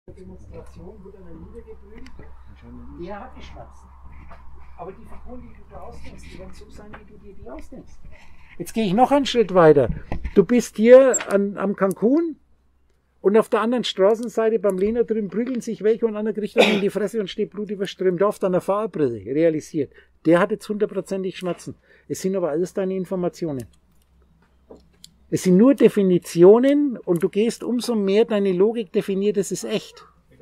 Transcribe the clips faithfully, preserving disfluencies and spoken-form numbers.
Demonstration wurde einer niedergebrüllt, der hat Schmerzen. Aber die Figuren, die du da ausdenkst, die werden so sein, wie du dir die ausdenkst. Jetzt gehe ich noch einen Schritt weiter. Du bist hier an, am Cancun und auf der anderen Straßenseite beim Lehner drüben prügeln sich welche und einer kriegt dann in die Fresse und steht blutüberströmt auf deiner Fahrbrille, realisiert. Der hat jetzt hundertprozentig Schmerzen. Es sind aber alles deine Informationen. Es sind nur Definitionen und du gehst umso mehr, deine Logik definiert, es ist echt.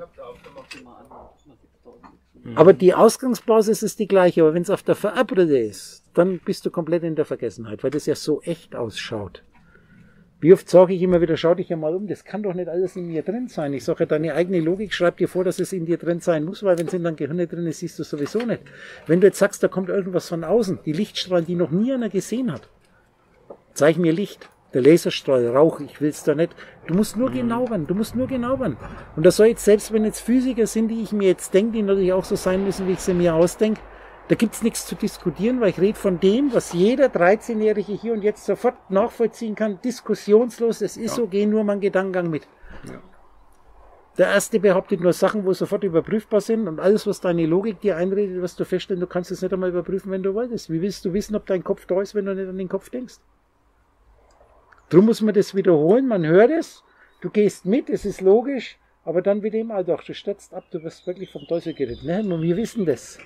Aber die Ausgangsbasis ist die gleiche, aber wenn es auf der Fahrbrille ist, dann bist du komplett in der Vergessenheit, weil das ja so echt ausschaut. Wie oft sage ich immer wieder, schau dich ja mal um, das kann doch nicht alles in mir drin sein. Ich sage, deine eigene Logik schreibt dir vor, dass es in dir drin sein muss, weil wenn es in deinem Gehirn drin ist, siehst du sowieso nicht. Wenn du jetzt sagst, da kommt irgendwas von außen, die Lichtstrahlen, die noch nie einer gesehen hat, zeig mir Licht. Der Laserstrahl, Rauch, ich will es da nicht. Du musst nur genau werden, du musst nur genau werden. Und das soll jetzt, selbst wenn jetzt Physiker sind, die ich mir jetzt denke, die natürlich auch so sein müssen, wie ich sie mir ausdenke, da gibt es nichts zu diskutieren, weil ich rede von dem, was jeder dreizehnjährige hier und jetzt sofort nachvollziehen kann, diskussionslos, es ist ja so, geh nur mein Gedankengang mit. Ja. Der erste behauptet nur Sachen, wo sofort überprüfbar sind und alles, was deine Logik dir einredet, was du feststellst, du kannst es nicht einmal überprüfen, wenn du wolltest. Wie willst du wissen, ob dein Kopf da ist, wenn du nicht an den Kopf denkst? Darum muss man das wiederholen, man hört es, du gehst mit, es ist logisch, aber dann wieder im Alltag, du stürzt ab, du wirst wirklich vom Teufel geredet. Ne? Und wir wissen das.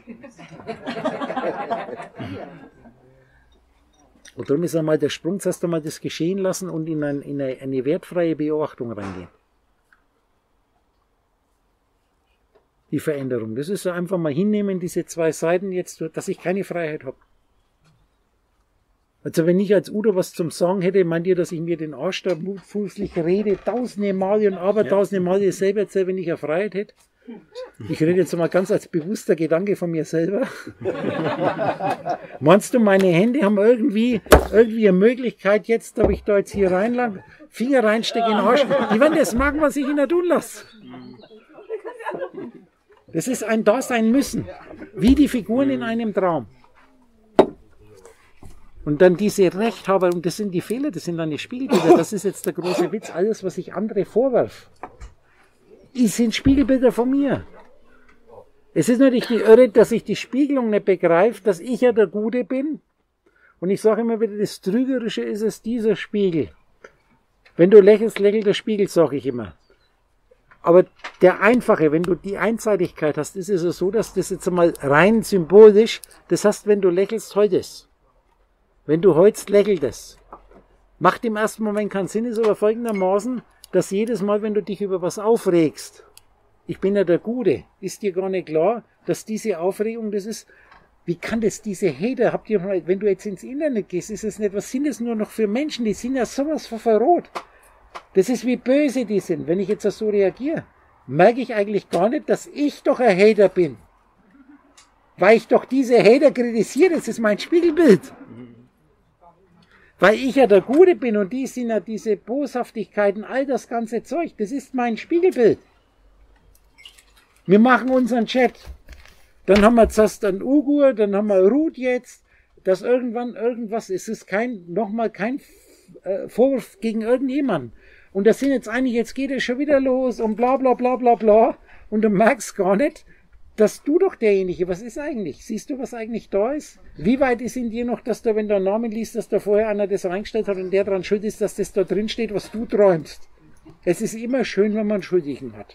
Und darum ist einmal der Sprung, zuerst einmal das geschehen lassen und in, ein, in eine, eine wertfreie Beobachtung reingehen. Die Veränderung, das ist so einfach mal hinnehmen, diese zwei Seiten jetzt, dass ich keine Freiheit habe. Also wenn ich als Udo was zum Sagen hätte, meint ihr, dass ich mir den Arsch da mutfußlich rede, tausende Male und abertausende Male selber erzähle, wenn ich eine Freiheit hätte? Ich rede jetzt mal ganz als bewusster Gedanke von mir selber. Meinst du, meine Hände haben irgendwie, irgendwie eine Möglichkeit jetzt, ob ich da jetzt hier reinlang, Finger reinstecke in den Arsch, die werden das machen, was ich ihnen tun lasse. Das ist ein Dasein müssen, wie die Figuren in einem Traum. Und dann diese Rechthaber, und das sind die Fehler, das sind dann die Spiegelbilder, das ist jetzt der große Witz, alles, was ich andere vorwerfe, sind Spiegelbilder von mir. Es ist natürlich die Irre, dass ich die Spiegelung nicht begreife, dass ich ja der Gute bin. Und ich sage immer wieder, das Trügerische ist es, dieser Spiegel. Wenn du lächelst, lächelt der Spiegel, sage ich immer. Aber der Einfache, wenn du die Einseitigkeit hast, ist es so, dass das jetzt einmal rein symbolisch, das heißt, wenn du lächelst, heult es. Wenn du heulst, lächelt es. Macht im ersten Moment keinen Sinn, ist aber folgendermaßen, dass jedes Mal, wenn du dich über was aufregst, ich bin ja der Gute, ist dir gar nicht klar, dass diese Aufregung, das ist, wie kann das diese Hater, habt ihr mal, wenn du jetzt ins Internet gehst, ist es nicht, was sind das nur noch für Menschen, die sind ja sowas von verroht. Das ist wie böse die sind, wenn ich jetzt so reagiere, merke ich eigentlich gar nicht, dass ich doch ein Hater bin. Weil ich doch diese Hater kritisiere, das ist mein Spiegelbild. Weil ich ja der Gute bin und die sind ja diese Boshaftigkeiten, all das ganze Zeug, das ist mein Spiegelbild. Wir machen unseren Chat. Dann haben wir zuerst einen Ugur, dann haben wir Ruth jetzt, dass irgendwann irgendwas, es ist kein, nochmal kein äh, Vorwurf gegen irgendjemanden. Und da sind jetzt einige, jetzt geht es schon wieder los und bla bla bla bla bla. Und du merkst gar nicht, dass du doch derjenige, was ist eigentlich? Siehst du, was eigentlich da ist? Wie weit ist in dir noch, dass du, wenn du einen Namen liest, dass da vorher einer das reingestellt hat und der daran schuld ist, dass das da drin steht, was du träumst? Es ist immer schön, wenn man einen Schuldigen hat.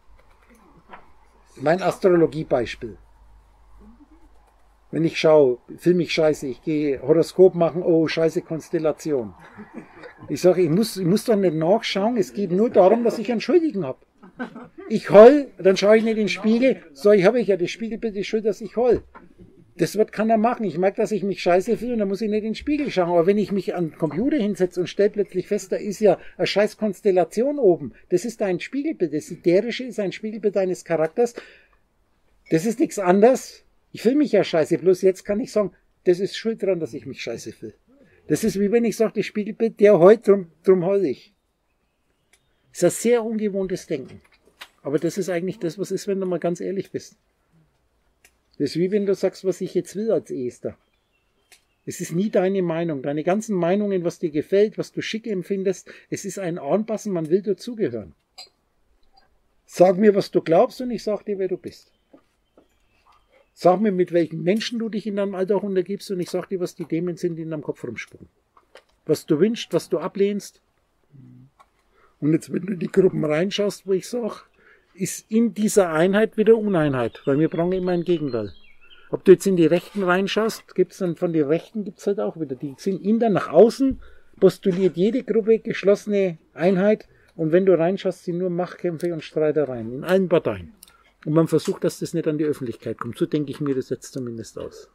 Mein Astrologiebeispiel. Wenn ich schaue, filme ich scheiße, ich gehe Horoskop machen, oh, scheiße Konstellation. Ich sage, ich muss, ich muss doch nicht nachschauen, es geht nur darum, dass ich einen Schuldigen habe. Ich heul, dann schaue ich nicht in den Spiegel, so, ich habe ich ja das Spiegelbild, ist schuld, dass ich heul. Das wird keiner machen. Ich merke, dass ich mich scheiße fühle und dann muss ich nicht in den Spiegel schauen. Aber wenn ich mich an den Computer hinsetze und stelle plötzlich fest, da ist ja eine scheiß Konstellation oben. Das ist dein Spiegelbild. Das Ätherische ist ein Spiegelbild deines Charakters. Das ist nichts anderes. Ich fühle mich ja scheiße. Bloß jetzt kann ich sagen, das ist schuld daran, dass ich mich scheiße fühle. Das ist wie wenn ich sage, das Spiegelbild, der heult, drum, drum heul ich. Das ist ein sehr ungewohntes Denken. Aber das ist eigentlich das, was ist, wenn du mal ganz ehrlich bist. Das ist wie wenn du sagst, was ich jetzt will als Ehester. Es ist nie deine Meinung. Deine ganzen Meinungen, was dir gefällt, was du schick empfindest, es ist ein Anpassen, man will dazugehören. Sag mir, was du glaubst und ich sag dir, wer du bist. Sag mir, mit welchen Menschen du dich in deinem Alltag untergibst und ich sag dir, was die Themen sind, die in deinem Kopf rumspucken. Was du wünschst, was du ablehnst. Und jetzt, wenn du in die Gruppen reinschaust, wo ich sage, ist in dieser Einheit wieder Uneinheit, weil wir brauchen immer ein Gegenteil. Ob du jetzt in die Rechten reinschaust, gibt's dann von den Rechten gibt's halt auch wieder. Die sind in der nach außen, postuliert jede Gruppe geschlossene Einheit und wenn du reinschaust, sind nur Machtkämpfe und Streitereien in allen Parteien. Und man versucht, dass das nicht an die Öffentlichkeit kommt. So denke ich mir das jetzt zumindest aus.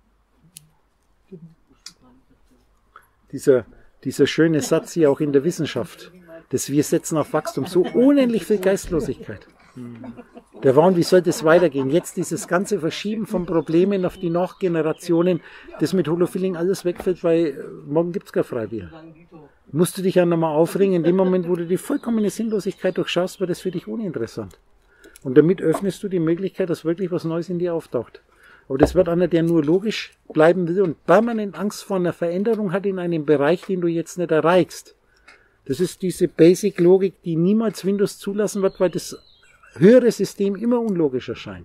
Dieser, dieser schöne Satz hier auch in der Wissenschaft, dass wir setzen auf Wachstum, so unendlich viel Geistlosigkeit. Der war, und wie soll das weitergehen? Jetzt dieses ganze Verschieben von Problemen auf die Nachgenerationen, das mit Holofilling alles wegfällt, weil morgen gibt es kein Freibier. Musst du dich ja nochmal aufregen, in dem Moment, wo du die vollkommene Sinnlosigkeit durchschaust, war das für dich uninteressant. Und damit öffnest du die Möglichkeit, dass wirklich was Neues in dir auftaucht. Aber das wird einer, der nur logisch bleiben will und permanent Angst vor einer Veränderung hat in einem Bereich, den du jetzt nicht erreichst. Das ist diese Basic-Logik, die niemals Windows zulassen wird, weil das höhere System immer unlogisch erscheint.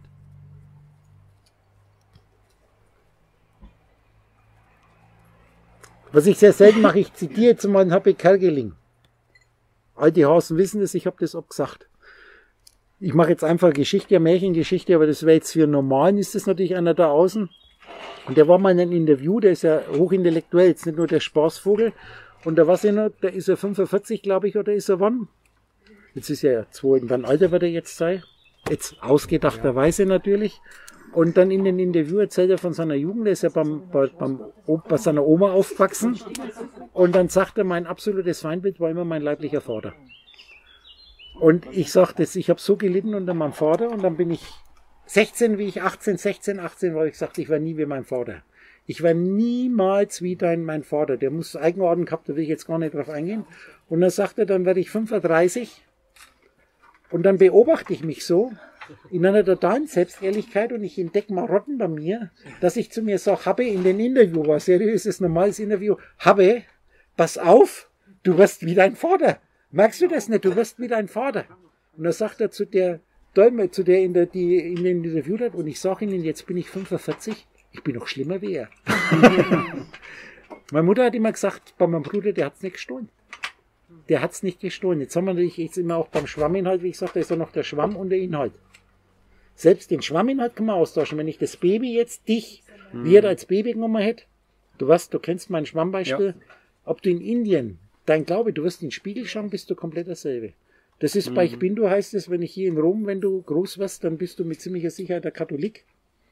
Was ich sehr selten mache, ich zitiere jetzt mal einen H P Kerkeling. Alte Hasen wissen das, ich habe das abgesagt. Ich mache jetzt einfach Geschichte, eine Märchengeschichte, aber das wäre jetzt für Normalen, ist das natürlich einer da außen. Und der war mal in einem Interview, der ist ja hochintellektuell, jetzt nicht nur der Spaßvogel. Und da war er noch, da ist er fünfundvierzig, glaube ich, oder ist er wann? Jetzt ist er ja zwei, irgendwann Alter wird er jetzt sein. Jetzt ausgedachterweise natürlich. Und dann in dem Interview erzählt er von seiner Jugend, der ist ja beim, bei, beim, bei seiner Oma aufgewachsen. Und dann sagt er, mein absolutes Feindbild war immer mein leiblicher Vater. Und ich sag das, ich habe so gelitten unter meinem Vater und dann bin ich sechzehn, wie ich achtzehn, sechzehn, achtzehn war, ich gesagt, ich war nie wie mein Vater. Ich war niemals wie dein, mein Vater. Der muss Eigenorden gehabt, da will ich jetzt gar nicht drauf eingehen. Und dann sagt er, dann werde ich fünfunddreißig und dann beobachte ich mich so in einer totalen Selbstehrlichkeit und ich entdecke Marotten bei mir, dass ich zu mir sage, Habe, in den Interview, war seriöses, normales Interview, Habe, pass auf, du wirst wie dein Vater. Merkst du das nicht? Du wirst wie dein Vater. Und dann sagt er zu der Däume, zu der, in der die in den Interview hat, und ich sage Ihnen, jetzt bin ich fünfundvierzig, ich bin noch schlimmer wie er. Meine Mutter hat immer gesagt, bei meinem Bruder, der hat es nicht gestohlen. Der hat es nicht gestohlen. Jetzt haben wir natürlich jetzt immer auch beim Schwamminhalt, wie ich sagte, da ist ja noch der Schwamm und der Inhalt. Selbst den Schwamminhalt kann man austauschen. Wenn ich das Baby jetzt dich, hm. wie er als Baby genommen hätte, du weißt, du kennst mein Schwammbeispiel, ja. Ob du in Indien, dein Glaube, du wirst in den Spiegel schauen, bist du komplett dasselbe. Das ist mhm. bei Ich bin du, heißt es, wenn ich hier in Rom, wenn du groß wirst, dann bist du mit ziemlicher Sicherheit der Katholik.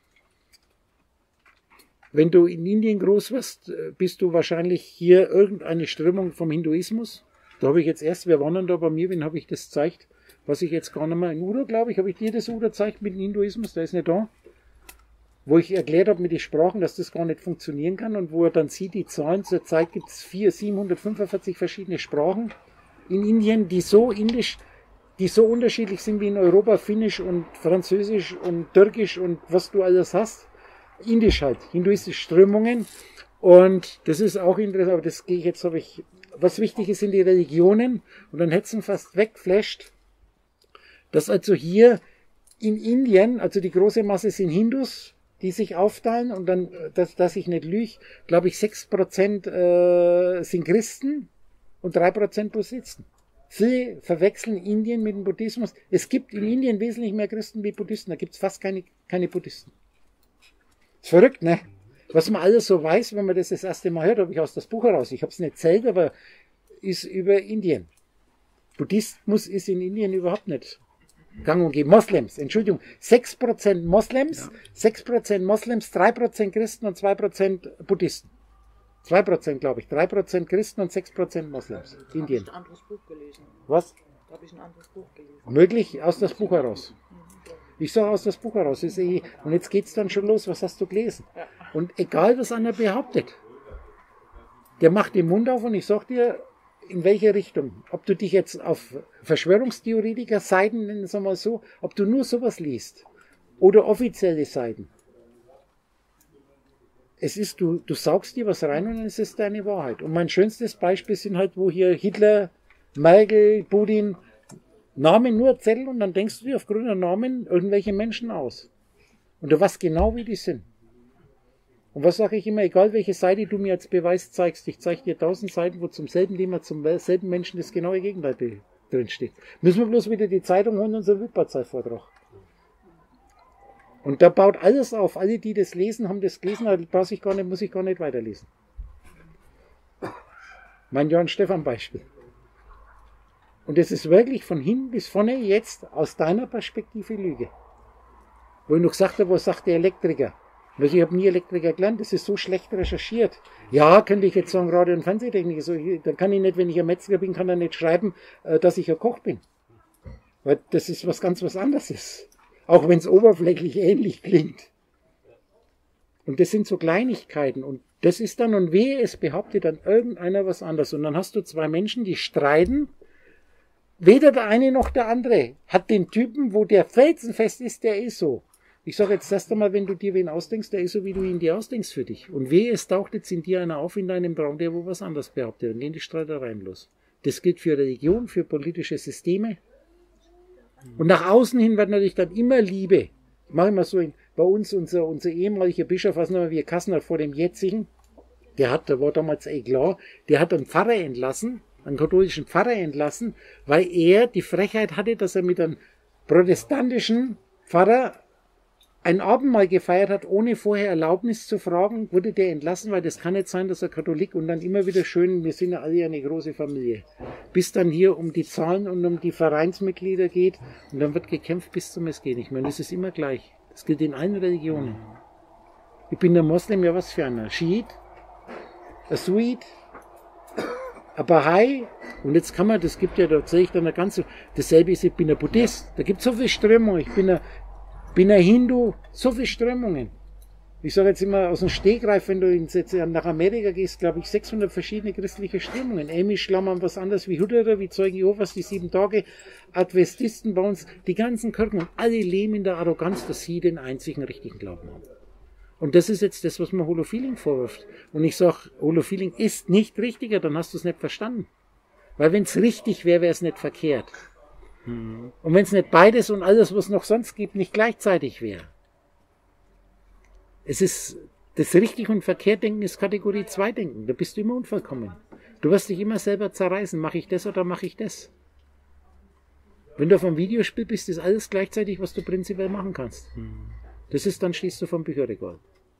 Wenn du in Indien groß wirst, bist du wahrscheinlich hier irgendeine Strömung vom Hinduismus. Da habe ich jetzt erst, wer war denn da bei mir, wen habe ich das gezeigt? Was ich jetzt gar nicht mehr, in Udo, glaube ich, habe ich dir das Udo gezeigt mit dem Hinduismus, der ist nicht da. Wo ich erklärt habe mit den Sprachen, dass das gar nicht funktionieren kann und wo er dann sieht, die Zahlen, zurzeit gibt es siebenhundertfünfundvierzig verschiedene Sprachen in Indien, die so indisch, die so unterschiedlich sind wie in Europa, Finnisch und Französisch und Türkisch und was du alles hast. Indisch halt, hinduistische Strömungen. Und das ist auch interessant, aber das gehe ich jetzt, habe ich, was wichtig ist, sind die Religionen. Und dann hätten sie fast wegflasht, dass also hier in Indien, also die große Masse sind Hindus, die sich aufteilen und dann, dass, dass ich nicht lüge, glaube ich, sechs Prozent äh, sind Christen und drei Prozent Buddhisten. Viele verwechseln Indien mit dem Buddhismus. Es gibt in Indien wesentlich mehr Christen wie Buddhisten, da gibt es fast keine, keine Buddhisten. Ist verrückt, ne? Was man alles so weiß, wenn man das das erste Mal hört, habe ich aus das Buch heraus. Ich habe es nicht erzählt, aber ist über Indien. Buddhismus ist in Indien überhaupt nicht gang und gäbe. Moslems, Entschuldigung, sechs Prozent Moslems, ja. sechs Prozent Moslems, drei Prozent Christen und zwei Prozent Buddhisten. zwei Prozent, glaube ich. drei Prozent Christen und sechs Prozent Moslems. Da Indien. Da habe ich ein anderes Buch gelesen. Was? Da habe ich ein anderes Buch gelesen. Möglich, aus das Buch heraus. Ich sage aus das Buch heraus. Ist eh, und jetzt geht es dann schon los. Was hast du gelesen? Ja. Und egal, was einer behauptet, der macht den Mund auf und ich sage dir, in welche Richtung. Ob du dich jetzt auf Verschwörungstheoretiker-Seiten, nennen wir mal so, ob du nur sowas liest oder offizielle Seiten. Es ist, du, du saugst dir was rein und es ist deine Wahrheit. Und mein schönstes Beispiel sind halt, wo hier Hitler, Merkel, Putin, Namen nur Zettel und dann denkst du dir aufgrund der Namen irgendwelche Menschen aus. Und du weißt genau, wie die sind. Und was sage ich immer, egal welche Seite du mir als Beweis zeigst, ich zeige dir tausend Seiten, wo zum selben Thema, zum selben Menschen das genaue Gegenteil drinsteht. Müssen wir bloß wieder die Zeitung holen und unseren Wildparteivortrag. Und da baut alles auf. Alle, die das lesen, haben das gelesen, da brauche ich gar nicht, muss ich gar nicht weiterlesen. Mein Johann Stephan Beispiel. Und das ist wirklich von hinten bis vorne jetzt aus deiner Perspektive Lüge. Wo ich noch gesagt habe, was sagt der Elektriker? Also ich habe nie Elektriker gelernt, das ist so schlecht recherchiert. Ja, könnte ich jetzt sagen, Radio- und Fernsehtechniker. So, dann kann ich nicht, wenn ich ein Metzger bin, kann er nicht schreiben, dass ich ein Koch bin. Weil das ist was ganz was anderes. Auch wenn es oberflächlich ähnlich klingt. Und das sind so Kleinigkeiten. Und das ist dann, und wehe, es behauptet dann irgendeiner was anderes. Und dann hast du zwei Menschen, die streiten. Weder der eine noch der andere hat den Typen, wo der felsenfest ist, der ist so. Ich sage jetzt erst einmal, wenn du dir wen ausdenkst, der ist so, wie du ihn dir ausdenkst für dich. Und wehe, es taucht jetzt in dir einer auf in deinem Traum, der wo was anderes behauptet. Dann gehen die Streitereien los. Das gilt für Religion, für politische Systeme. Und nach außen hin wird natürlich dann immer Liebe. Ich mache immer so, in, bei uns unser, unser ehemaliger Bischof, was nennen wir Kassner vor dem jetzigen, der hat, der war damals eh klar, der hat einen Pfarrer entlassen, einen katholischen Pfarrer entlassen, weil er die Frechheit hatte, dass er mit einem protestantischen Pfarrer ein Abendmahl gefeiert hat, ohne vorher Erlaubnis zu fragen, wurde der entlassen, weil das kann nicht sein, dass er Katholik und dann immer wieder schön, wir sind ja alle eine große Familie, bis dann hier um die Zahlen und um die Vereinsmitglieder geht und dann wird gekämpft bis zum Es geht nicht mehr. Und das ist immer gleich. Das gilt in allen Religionen. Ich bin der Moslem, ja was für einer? Schiit, ein Suit, ein Bahai, und jetzt kann man, das gibt ja, da sehe ich dann eine ganze, dasselbe ist, ich bin ein Buddhist, da gibt es so viele Strömungen, ich bin ein bin ein Hindu, so viele Strömungen. Ich sage jetzt immer aus dem Stegreif, wenn du jetzt nach Amerika gehst, glaube ich, sechshundert verschiedene christliche Strömungen. Amish, Schlammern, was anderes wie Hutterer, wie Zeugen Jehovas, die sieben Tage, Adventisten bei uns, die ganzen Kirchen und alle leben in der Arroganz, dass sie den einzigen richtigen Glauben haben. Und das ist jetzt das, was man Holofeeling vorwirft. Und ich sage, Holofeeling ist nicht richtiger, dann hast du es nicht verstanden. Weil wenn es richtig wäre, wäre es nicht verkehrt. Und wenn es nicht beides und alles, was es noch sonst gibt, nicht gleichzeitig wäre. Es ist, das richtig und verkehrt denken ist Kategorie zwei denken. Da bist du immer unvollkommen. Du wirst dich immer selber zerreißen. Mache ich das oder mache ich das? Wenn du auf einem Videospiel bist, ist alles gleichzeitig, was du prinzipiell machen kannst. Das ist, dann stehst du vom Bücherregal.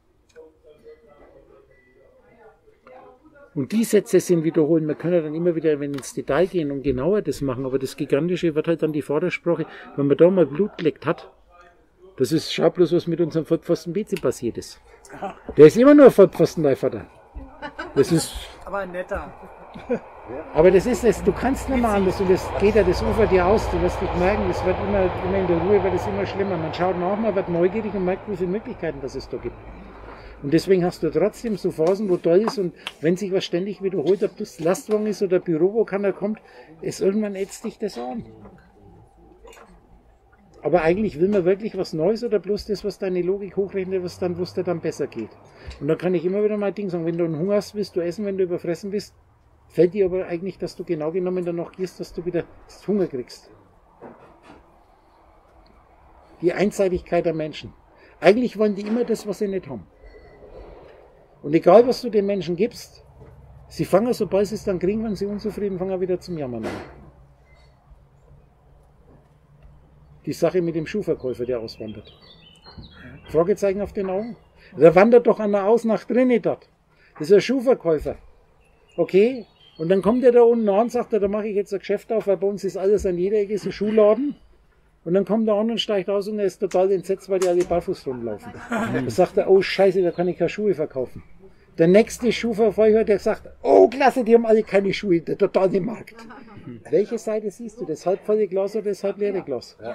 Und die Sätze sind wiederholen. Wir können dann immer wieder, wenn ins Detail gehen und genauer das machen, aber das Gigantische wird halt dann die Vordersprache, wenn man da mal Blut geleckt hat. Das ist, schau bloß, was mit unserem Vollpfosten B C passiert ist. Der ist immer nur ein Vollpfosten, dein Vater. Das ist. Aber ein netter. Aber das ist es, du kannst nicht mehr anders und das geht ja das Ufer dir aus, du wirst dich merken, das wird immer, immer in der Ruhe wird es immer schlimmer. Man schaut nach, man wird neugierig und merkt, wie viele Möglichkeiten das es da gibt. Und deswegen hast du trotzdem so Phasen, wo toll ist und wenn sich was ständig wiederholt, ob das Lastwagen ist oder Büro, wo keiner kommt, ist irgendwann ätzt dich das an. Aber eigentlich will man wirklich was Neues oder bloß das, was deine Logik hochrechnet, was dann, wo es dir dann besser geht. Und da kann ich immer wieder mal Ding sagen, wenn du einen Hunger hast, willst du essen, wenn du überfressen bist, fällt dir aber eigentlich, dass du genau genommen danach gehst, dass du wieder Hunger kriegst. Die Einseitigkeit der Menschen. Eigentlich wollen die immer das, was sie nicht haben. Und egal, was du den Menschen gibst, sie fangen, sobald sie es dann kriegen, wenn sie unzufrieden fangen, wieder zum Jammern an. Die Sache mit dem Schuhverkäufer, der auswandert. Fragezeichen auf den Augen. Der wandert doch einer aus nach Trinidad. Das ist ein Schuhverkäufer. Okay? Und dann kommt er da unten an und sagt, da mache ich jetzt ein Geschäft auf, weil bei uns ist alles an jeder Ecke so Schuhladen. Und dann kommt er an und steigt aus und er ist total entsetzt, weil die alle barfuß rumlaufen. Da sagt er, oh Scheiße, da kann ich keine Schuhe verkaufen. Der nächste Schuhverkäufer, der sagt, oh klasse, die haben alle keine Schuhe, der totale Markt. Welche Seite siehst du? Das halbvolle Glas oder das halbleere Glas? Ja.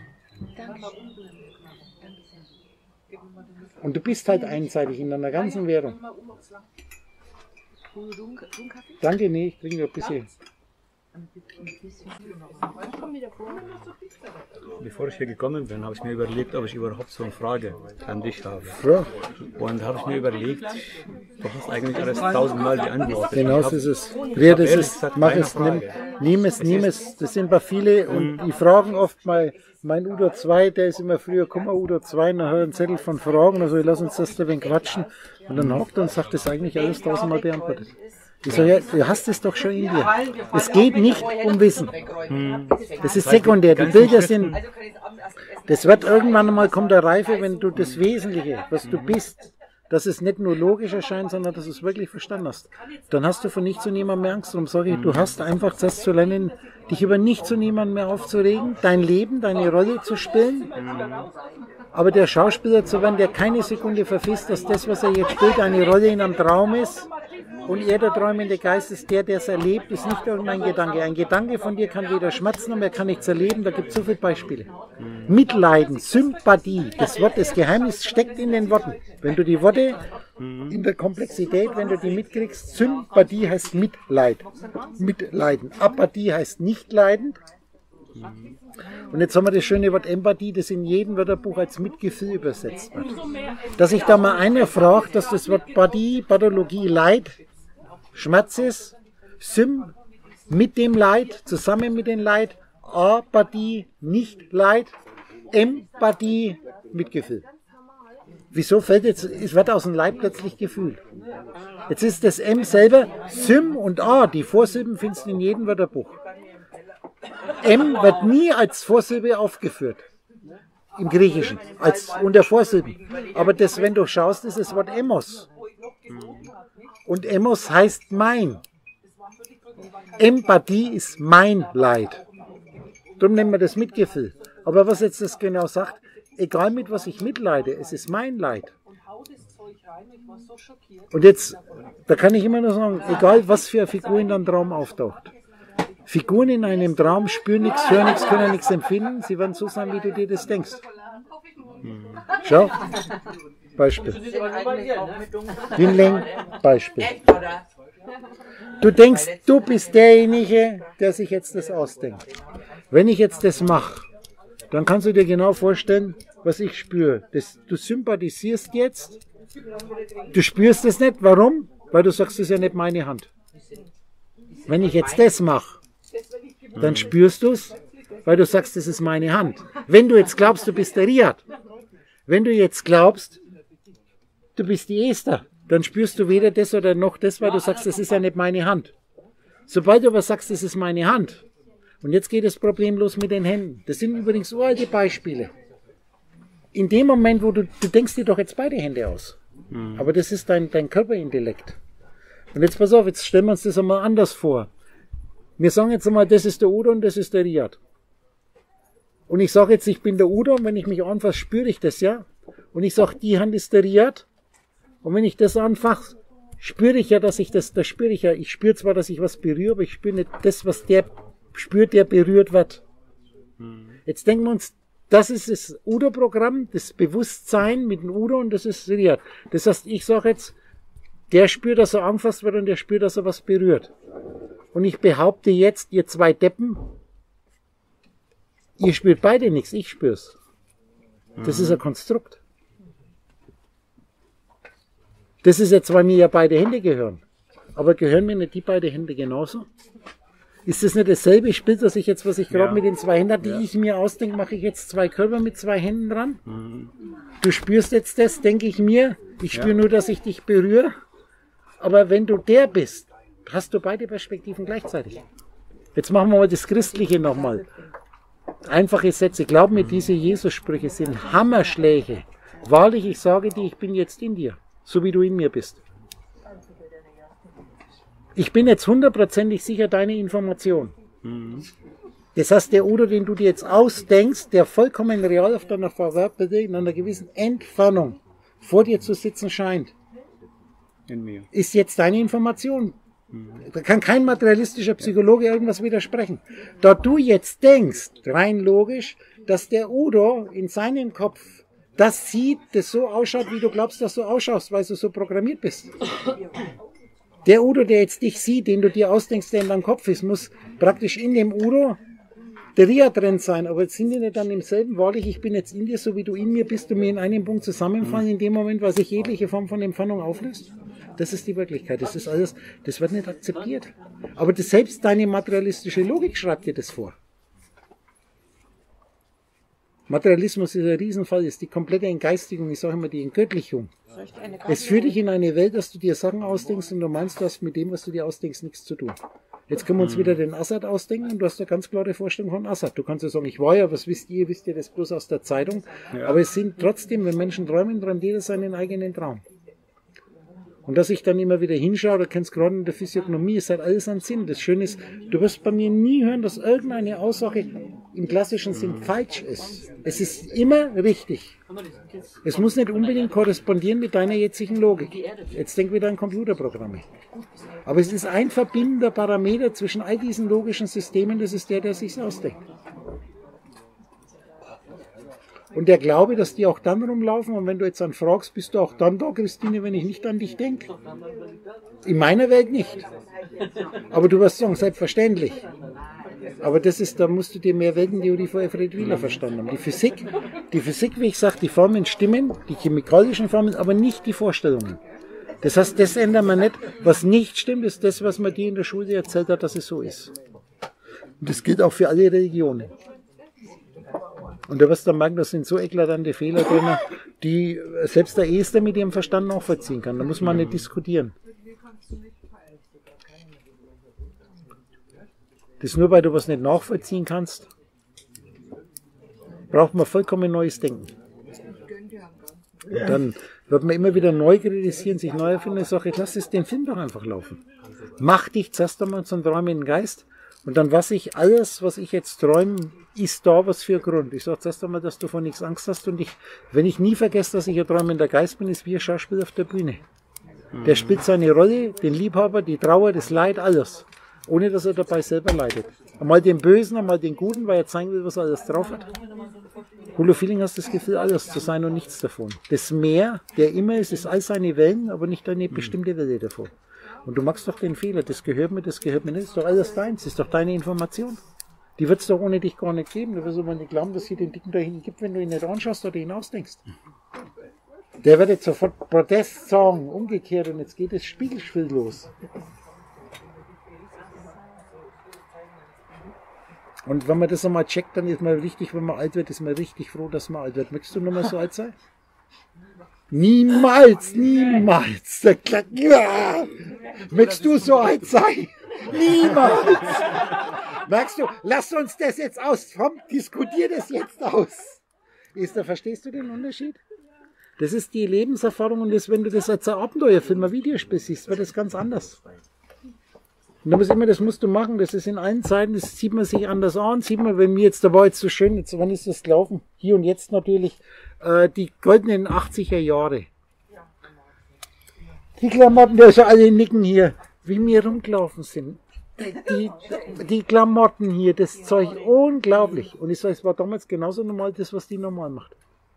Und du bist halt einseitig in deiner ganzen Währung. Danke, nee, ich trinke ein bisschen. Bevor ich hier gekommen bin, habe ich mir überlegt, ob ich überhaupt so eine Frage an dich habe. Ja. Und habe ich mir überlegt, du hast eigentlich alles tausendmal beantwortet. Genau so ist es. Wer das ist, mach es, nimm, nimm es, nimm es. Das sind bei viele und die fragen oft mal, mein Udo zwei, der ist immer früher, komm mal Udo zwei, dann hat er einen Zettel von Fragen, also lass uns das da ein wenig quatschen. Und dann hockt er und sagt, das ist eigentlich alles tausendmal beantwortet. Ich sage, ja, du hast es doch schon in dir. Es geht nicht um Wissen. Das ist sekundär. Die Bilder sind, das wird irgendwann einmal kommt der Reife, wenn du das Wesentliche, was du bist, dass es nicht nur logisch erscheint, sondern dass du es wirklich verstanden hast. Dann hast du von nichts und niemandem mehr Angst. Darum sage ich, du hast einfach das zu lernen, dich über nichts und niemanden mehr aufzuregen, dein Leben, deine Rolle zu spielen. Aber der Schauspieler zu werden, der keine Sekunde vergisst, dass das, was er jetzt spielt, eine Rolle in einem Traum ist. Und er, der träumende Geist, ist der, der es erlebt, ist nicht irgendein Gedanke. Ein Gedanke von dir kann weder schmerzen, noch er kann nichts erleben. Da gibt es so viele Beispiele. Mitleiden, Sympathie, das Wort, das Geheimnis steckt in den Worten. Wenn du die Worte in der Komplexität, wenn du die mitkriegst, Sympathie heißt Mitleid. Mitleiden. Apathie heißt nicht leidend. Und jetzt haben wir das schöne Wort Empathie, das in jedem Wörterbuch als Mitgefühl übersetzt wird. Dass sich da mal einer fragt, dass das Wort Pathie, Pathologie, Leid, Schmerz ist, Sym, mit dem Leid, zusammen mit dem Leid, Apathie, nicht Leid, Empathie, Mitgefühl. Wieso fällt jetzt, es wird aus dem Leib plötzlich Gefühl. Jetzt ist das M selber, Sym und A, die Vorsilben findest du in jedem Wörterbuch. M wird nie als Vorsilbe aufgeführt. Im Griechischen. Als unter Vorsilben. Aber das, wenn du schaust, ist das Wort Emos. Und Emos heißt mein. Empathie ist mein Leid. Darum nennen wir das Mitgefühl. Aber was jetzt das genau sagt, egal mit was ich mitleide, es ist mein Leid. Und jetzt, da kann ich immer nur sagen, egal was für eine Figur in deinem Traum auftaucht. Figuren in einem Traum spüren nichts, hören nichts, können nichts empfinden. Sie werden so sein, wie du dir das denkst. Schau. Beispiel. Hinlegen. Beispiel. Du denkst, du bist derjenige, der sich jetzt das ausdenkt. Wenn ich jetzt das mache, dann kannst du dir genau vorstellen, was ich spüre. Das, du sympathisierst jetzt. Du spürst es nicht. Warum? Weil du sagst, das ist ja nicht meine Hand. Wenn ich jetzt das mache, dann spürst du es, weil du sagst, das ist meine Hand. Wenn du jetzt glaubst, du bist der Riad, wenn du jetzt glaubst, du bist die Esther, dann spürst du weder das oder noch das, weil du sagst, das ist ja nicht meine Hand. Sobald du aber sagst, das ist meine Hand, und jetzt geht das Problem los mit den Händen. Das sind übrigens uralte Beispiele. In dem Moment, wo du, du denkst dir doch jetzt beide Hände aus. Aber das ist dein, dein Körperintellekt. Und jetzt pass auf, jetzt stellen wir uns das einmal anders vor. Wir sagen jetzt einmal, das ist der Udo und das ist der Riad. Und ich sage jetzt, ich bin der Udo und wenn ich mich anfasse, spüre ich das ja. Und ich sage, die Hand ist der Riad. Und wenn ich das anfasse, spüre ich ja, dass ich das, das spüre ich ja. Ich spüre zwar, dass ich was berühre, aber ich spüre nicht das, was der spürt, der berührt wird. Jetzt denken wir uns, das ist das Udo-Programm, das Bewusstsein mit dem Udo und das ist Riad. Das heißt, ich sage jetzt, der spürt, dass er angefasst wird und der spürt, dass er was berührt. Und ich behaupte jetzt, ihr zwei Deppen, ihr spürt beide nichts, ich spür's. Das ist ein Konstrukt. Das ist jetzt, weil mir ja beide Hände gehören. Aber gehören mir nicht die beiden Hände genauso? Ist das nicht dasselbe Spiel, dass ich jetzt, was ich gerade ja. mit den zwei Händen, die ja. ich mir ausdenke, mache ich jetzt zwei Körper mit zwei Händen dran? Mhm. Du spürst jetzt das, denke ich mir. Ich spüre ja. nur, dass ich dich berühre. Aber wenn du der bist, hast du beide Perspektiven gleichzeitig. Jetzt machen wir mal das Christliche nochmal. Einfache Sätze. Glaub mir, diese Jesus-Sprüche sind Hammerschläge. Wahrlich, ich sage dir, ich bin jetzt in dir, so wie du in mir bist. Ich bin jetzt hundertprozentig sicher deine Information. Mhm. Das heißt, der Udo, den du dir jetzt ausdenkst, der vollkommen real auf deiner Verwerbe in einer gewissen Entfernung vor dir zu sitzen scheint, in mir. Ist jetzt deine Information. Mhm. Da kann kein materialistischer Psychologe irgendwas widersprechen. Da du jetzt denkst, rein logisch, dass der Udo in seinem Kopf das sieht, das so ausschaut, wie du glaubst, dass du ausschaust, weil du so programmiert bist. Der Udo, der jetzt dich sieht, den du dir ausdenkst, der in deinem Kopf ist, muss praktisch in dem Udo der Ria drin sein. Aber jetzt sind die nicht dann im selben, wahrlich, ich bin jetzt in dir, so wie du in mir bist und mir in einem Punkt zusammenfallen, in dem Moment, was sich jegliche Form von Empfindung auflöst. Das ist die Wirklichkeit. Das ist alles, das wird nicht akzeptiert. Aber das, selbst deine materialistische Logik schreibt dir das vor. Materialismus ist ein Riesenfall, ist die komplette Entgeistigung, ich sage immer die Entgöttlichung. Es führt dich in eine Welt, dass du dir Sachen ausdenkst und du meinst, du hast mit dem, was du dir ausdenkst, nichts zu tun. Jetzt können wir uns wieder den Assad ausdenken und du hast eine ganz klare Vorstellung von Assad. Du kannst ja sagen, ich war ja, was wisst ihr, wisst ihr das bloß aus der Zeitung. Ja. Aber es sind trotzdem, wenn Menschen träumen, träumt jeder seinen eigenen Traum. Und dass ich dann immer wieder hinschaue, du kennst gerade in der Physiognomie, es hat alles einen Sinn. Das Schöne ist, du wirst bei mir nie hören, dass irgendeine Aussage im klassischen Sinn falsch ist. Es ist immer richtig. Es muss nicht unbedingt korrespondieren mit deiner jetzigen Logik. Jetzt denk wieder an Computerprogramme. Aber es ist ein verbindender Parameter zwischen all diesen logischen Systemen, das ist der, der sich's ausdenkt. Und der Glaube, dass die auch dann rumlaufen, und wenn du jetzt dann fragst, bist du auch dann da, Christine, wenn ich nicht an dich denke? In meiner Welt nicht. Aber du wirst sagen, selbstverständlich. Aber das ist, da musst du dir mehr Weltentheorie von Alfred Wheeler verstanden haben. Die Physik, die Physik, wie ich sage, die Formeln stimmen, die chemikalischen Formeln, aber nicht die Vorstellungen. Das heißt, das ändern wir nicht. Was nicht stimmt, ist das, was man dir in der Schule erzählt hat, dass es so ist. Und das gilt auch für alle Religionen. Und da wirst du dann merken, das sind so eklatante Fehler drin, die selbst der Eheste mit ihrem Verstand nachvollziehen kann. Da muss man nicht diskutieren. Das nur, weil du was nicht nachvollziehen kannst, braucht man vollkommen neues Denken. Und dann wird man immer wieder neu kritisieren, sich neu erfinden. Ich sage, lass es den Film doch einfach laufen. Mach dich zuerst einmal zum träumenden Geist. Und dann was ich, alles, was ich jetzt träume, ist da was für ein Grund. Ich sage zuerst einmal, dass du vor nichts Angst hast. Und ich, wenn ich nie vergesse, dass ich ein träumender Geist bin, ist wie ein Schauspieler auf der Bühne. Der spielt seine Rolle, den Liebhaber, die Trauer, das Leid, alles. Ohne dass er dabei selber leidet. Einmal den Bösen, einmal den Guten, weil er zeigen will, was er alles drauf hat. Holo Feeling hast das Gefühl, alles zu sein und nichts davon. Das Meer, der immer ist, ist all seine Wellen, aber nicht eine bestimmte Welle davon. Und du machst doch den Fehler, das gehört mir, das gehört mir nicht, das ist doch alles deins, das ist doch deine Information. Die wird es doch ohne dich gar nicht geben. Du wirst aber nicht glauben, dass es hier den Dicken da hinten gibt, wenn du ihn nicht anschaust oder ihn ausdenkst. Der wird jetzt sofort Protest sagen, umgekehrt, und jetzt geht das Spiegelspiel los. Und wenn man das nochmal checkt, dann ist man richtig, wenn man alt wird, ist man richtig froh, dass man alt wird. Möchtest du nochmal so alt sein? Niemals, niemals. Ja. Möchtest du so alt sein? Niemals. Merkst du, lass uns das jetzt aus. Komm, diskutier das jetzt aus. Ist da, verstehst du den Unterschied? Das ist die Lebenserfahrung, und das, wenn du das als ein Abenteuerfilm, ein Videospiel siehst, wird das ganz anders. Und da muss immer, das musst du machen, das ist in allen Zeiten, das sieht man sich anders an, sieht man, wenn mir jetzt, da war jetzt so schön, jetzt, wann ist das gelaufen? Hier und jetzt natürlich, äh, die goldenen achtziger Jahre. Die Klamotten, da schon alle nicken hier, wie wir rumgelaufen sind. Die, die Klamotten hier, das Zeug, unglaublich. Und ich sage, es war damals genauso normal, das, was die normal macht.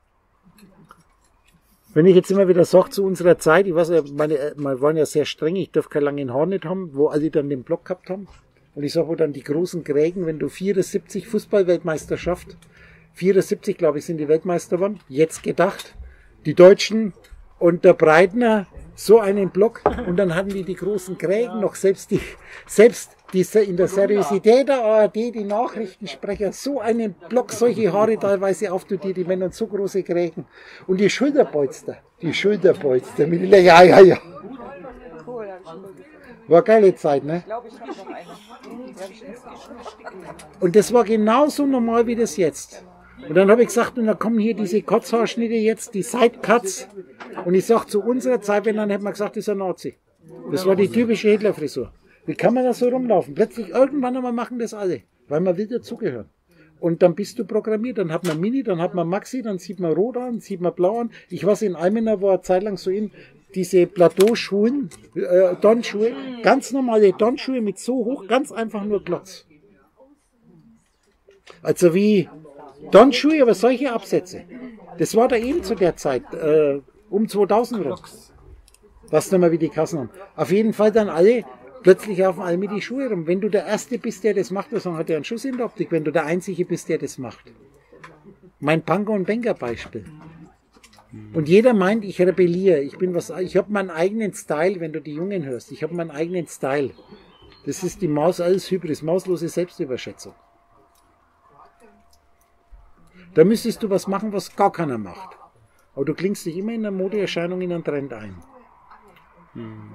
Wenn ich jetzt immer wieder sage, zu unserer Zeit, ich weiß ja, meine, wir waren ja sehr streng, ich darf keine langen Haare nicht haben, wo alle dann den Block gehabt haben. Und ich sage, wo dann die großen Grägen, wenn du vierundsiebzig Fußball-Weltmeisterschaft, vierundsiebzig, glaube ich, sind die Weltmeister waren, jetzt gedacht, die Deutschen und der Breitner, so einen Block, und dann hatten die die großen Grägen noch, selbst die, selbst diese in der Seriosität der A R D, die Nachrichtensprecher, so einen Block, solche Haare teilweise auf, du dir, die Männer, so große Grägen. Und die Schulterpolster, die Schulterpolster, mit der, ja, ja, ja. War eine geile Zeit, ne? Und das war genauso normal wie das jetzt. Und dann habe ich gesagt, und dann kommen hier diese Kotzhaarschnitte jetzt, die Sidecuts. Und ich sage, zu unserer Zeit, wenn dann hätte man gesagt, das ist ein Nazi. Das war die typische Hitlerfrisur. Wie kann man da so rumlaufen? Plötzlich irgendwann einmal machen das alle, weil man will dazugehören. Und dann bist du programmiert, dann hat man Mini, dann hat man Maxi, dann sieht man Rot an, sieht man Blau an. Ich weiß, in Almena war eine Zeit lang so in diese Plateauschuhen, äh, Donschuhe, ganz normale Donschuhe mit so hoch, ganz einfach nur Klotz. Also wie Donschuhe, aber solche Absätze. Das war da eben zu der Zeit, äh, um zweitausend rum. Was dann mal wie die Kassen haben. Auf jeden Fall dann alle, plötzlich laufen alle mit die Schuhe rum. Wenn du der Erste bist, der das macht, dann hat er einen Schuss in der Optik. Wenn du der Einzige bist, der das macht. Mein Punker- und Banker-Beispiel. Und jeder meint, ich rebelliere. Ich bin was, ich habe meinen eigenen Style, wenn du die Jungen hörst. Ich habe meinen eigenen Style. Das ist die Maus alles Hybris, mauslose Selbstüberschätzung. Da müsstest du was machen, was gar keiner macht. Aber du klingst dich immer in einer Modeerscheinung in einen Trend ein. Hm.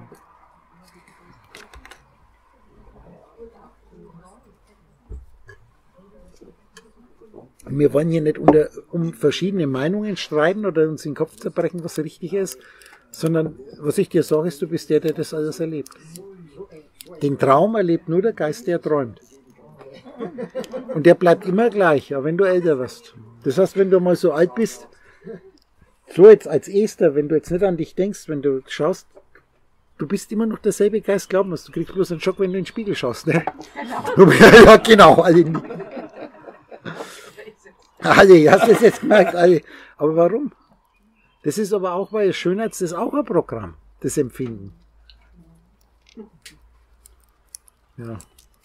Wir wollen hier nicht unter, um verschiedene Meinungen streiten oder uns den Kopf zerbrechen, was richtig ist, sondern was ich dir sage, ist, du bist der, der das alles erlebt. Den Traum erlebt nur der Geist, der träumt. Und der bleibt immer gleich, auch wenn du älter wirst. Das heißt, wenn du mal so alt bist, so jetzt als Esther, wenn du jetzt nicht an dich denkst, wenn du schaust, du bist immer noch derselbe Geist, glaub mir's, du kriegst bloß einen Schock, wenn du in den Spiegel schaust. Ne? Ja, genau. Also, alle, hast du es jetzt gemerkt? Alle. Aber warum? Das ist aber auch, weil Schönheits, das ist auch ein Programm, das Empfinden. Ja.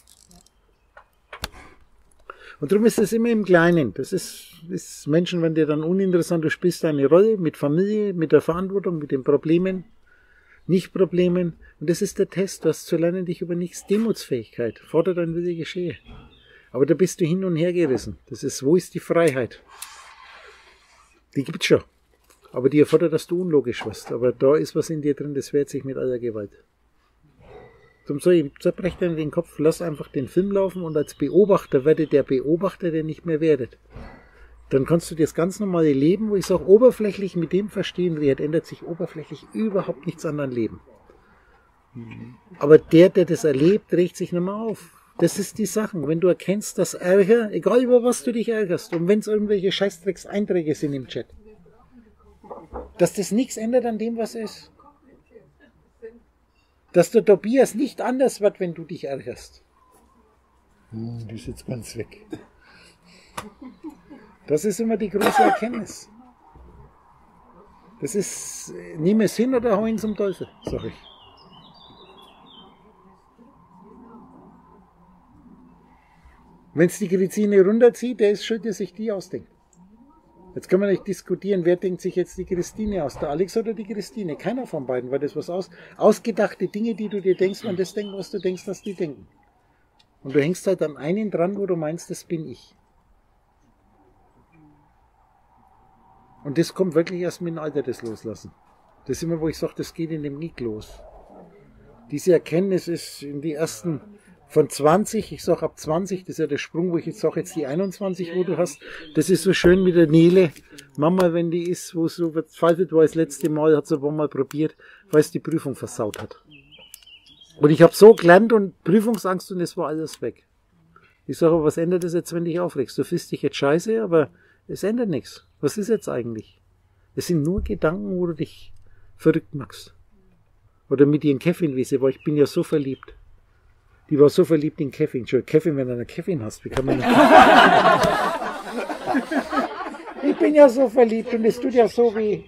Und darum ist es immer im Kleinen. Das ist, ist Menschen, wenn dir dann uninteressant, du spielst deine Rolle mit Familie, mit der Verantwortung, mit den Problemen, Nicht-Problemen. Und das ist der Test, du hast zu lernen, dich über nichts, Demutsfähigkeit, fordert ein Wille geschehe. Aber da bist du hin und her gerissen. Das ist, wo ist die Freiheit? Die gibt's schon. Aber die erfordert, dass du unlogisch wirst. Aber da ist was in dir drin, das wehrt sich mit aller Gewalt. Darum soll ich, zerbrech dir den Kopf, lass einfach den Film laufen und als Beobachter werde der Beobachter, der nicht mehr werdet. Dann kannst du das ganz normale Leben, wo ich sage, oberflächlich mit dem Verstehen wird, ändert sich oberflächlich überhaupt nichts an deinem Leben. Aber der, der das erlebt, regt sich nicht mehr auf. Das ist die Sache. Wenn du erkennst, dass Ärger, egal über was du dich ärgerst, und wenn es irgendwelche Scheißdrecks-Einträge sind im Chat, dass das nichts ändert an dem, was ist. Dass der Tobias nicht anders wird, wenn du dich ärgerst. Hm, die ist jetzt ganz weg. Das ist immer die große Erkenntnis. Das ist, nimm es hin oder hau ihn zum Teufel, sag ich. Wenn es die Christine runterzieht, der ist schuld, der sich die ausdenkt. Jetzt können wir nicht diskutieren, wer denkt sich jetzt die Christine aus, der Alex oder die Christine. Keiner von beiden, weil das was aus, ausgedachte Dinge, die du dir denkst, man das denkt, was du denkst, dass die denken. Und du hängst halt an einen dran, wo du meinst, das bin ich. Und das kommt wirklich erst mit dem Alter, das Loslassen. Das ist immer, wo ich sage, das geht in dem Nick los. Diese Erkenntnis ist in die ersten von zwanzig, ich sage ab zwanzig, das ist ja der Sprung, wo ich jetzt sage, jetzt die einundzwanzig, wo du hast, das ist so schön mit der Nele. Mama, wenn die ist, wo so verzweifelt war, das letzte Mal, hat sie aber mal probiert, weil es die Prüfung versaut hat. Und ich habe so gelernt und Prüfungsangst und es war alles weg. Ich sage, aber was ändert das jetzt, wenn du dich aufregst? Du fühlst dich jetzt scheiße, aber es ändert nichts. Was ist jetzt eigentlich? Es sind nur Gedanken, wo du dich verrückt machst. Oder mit ihren Kevin-Wiese, weil ich bin ja so verliebt. Die war so verliebt in Kevin. Entschuldigung, Kevin, wenn du eine Kevin hast, wie kann man nicht... Ich bin ja so verliebt und es tut ja so weh.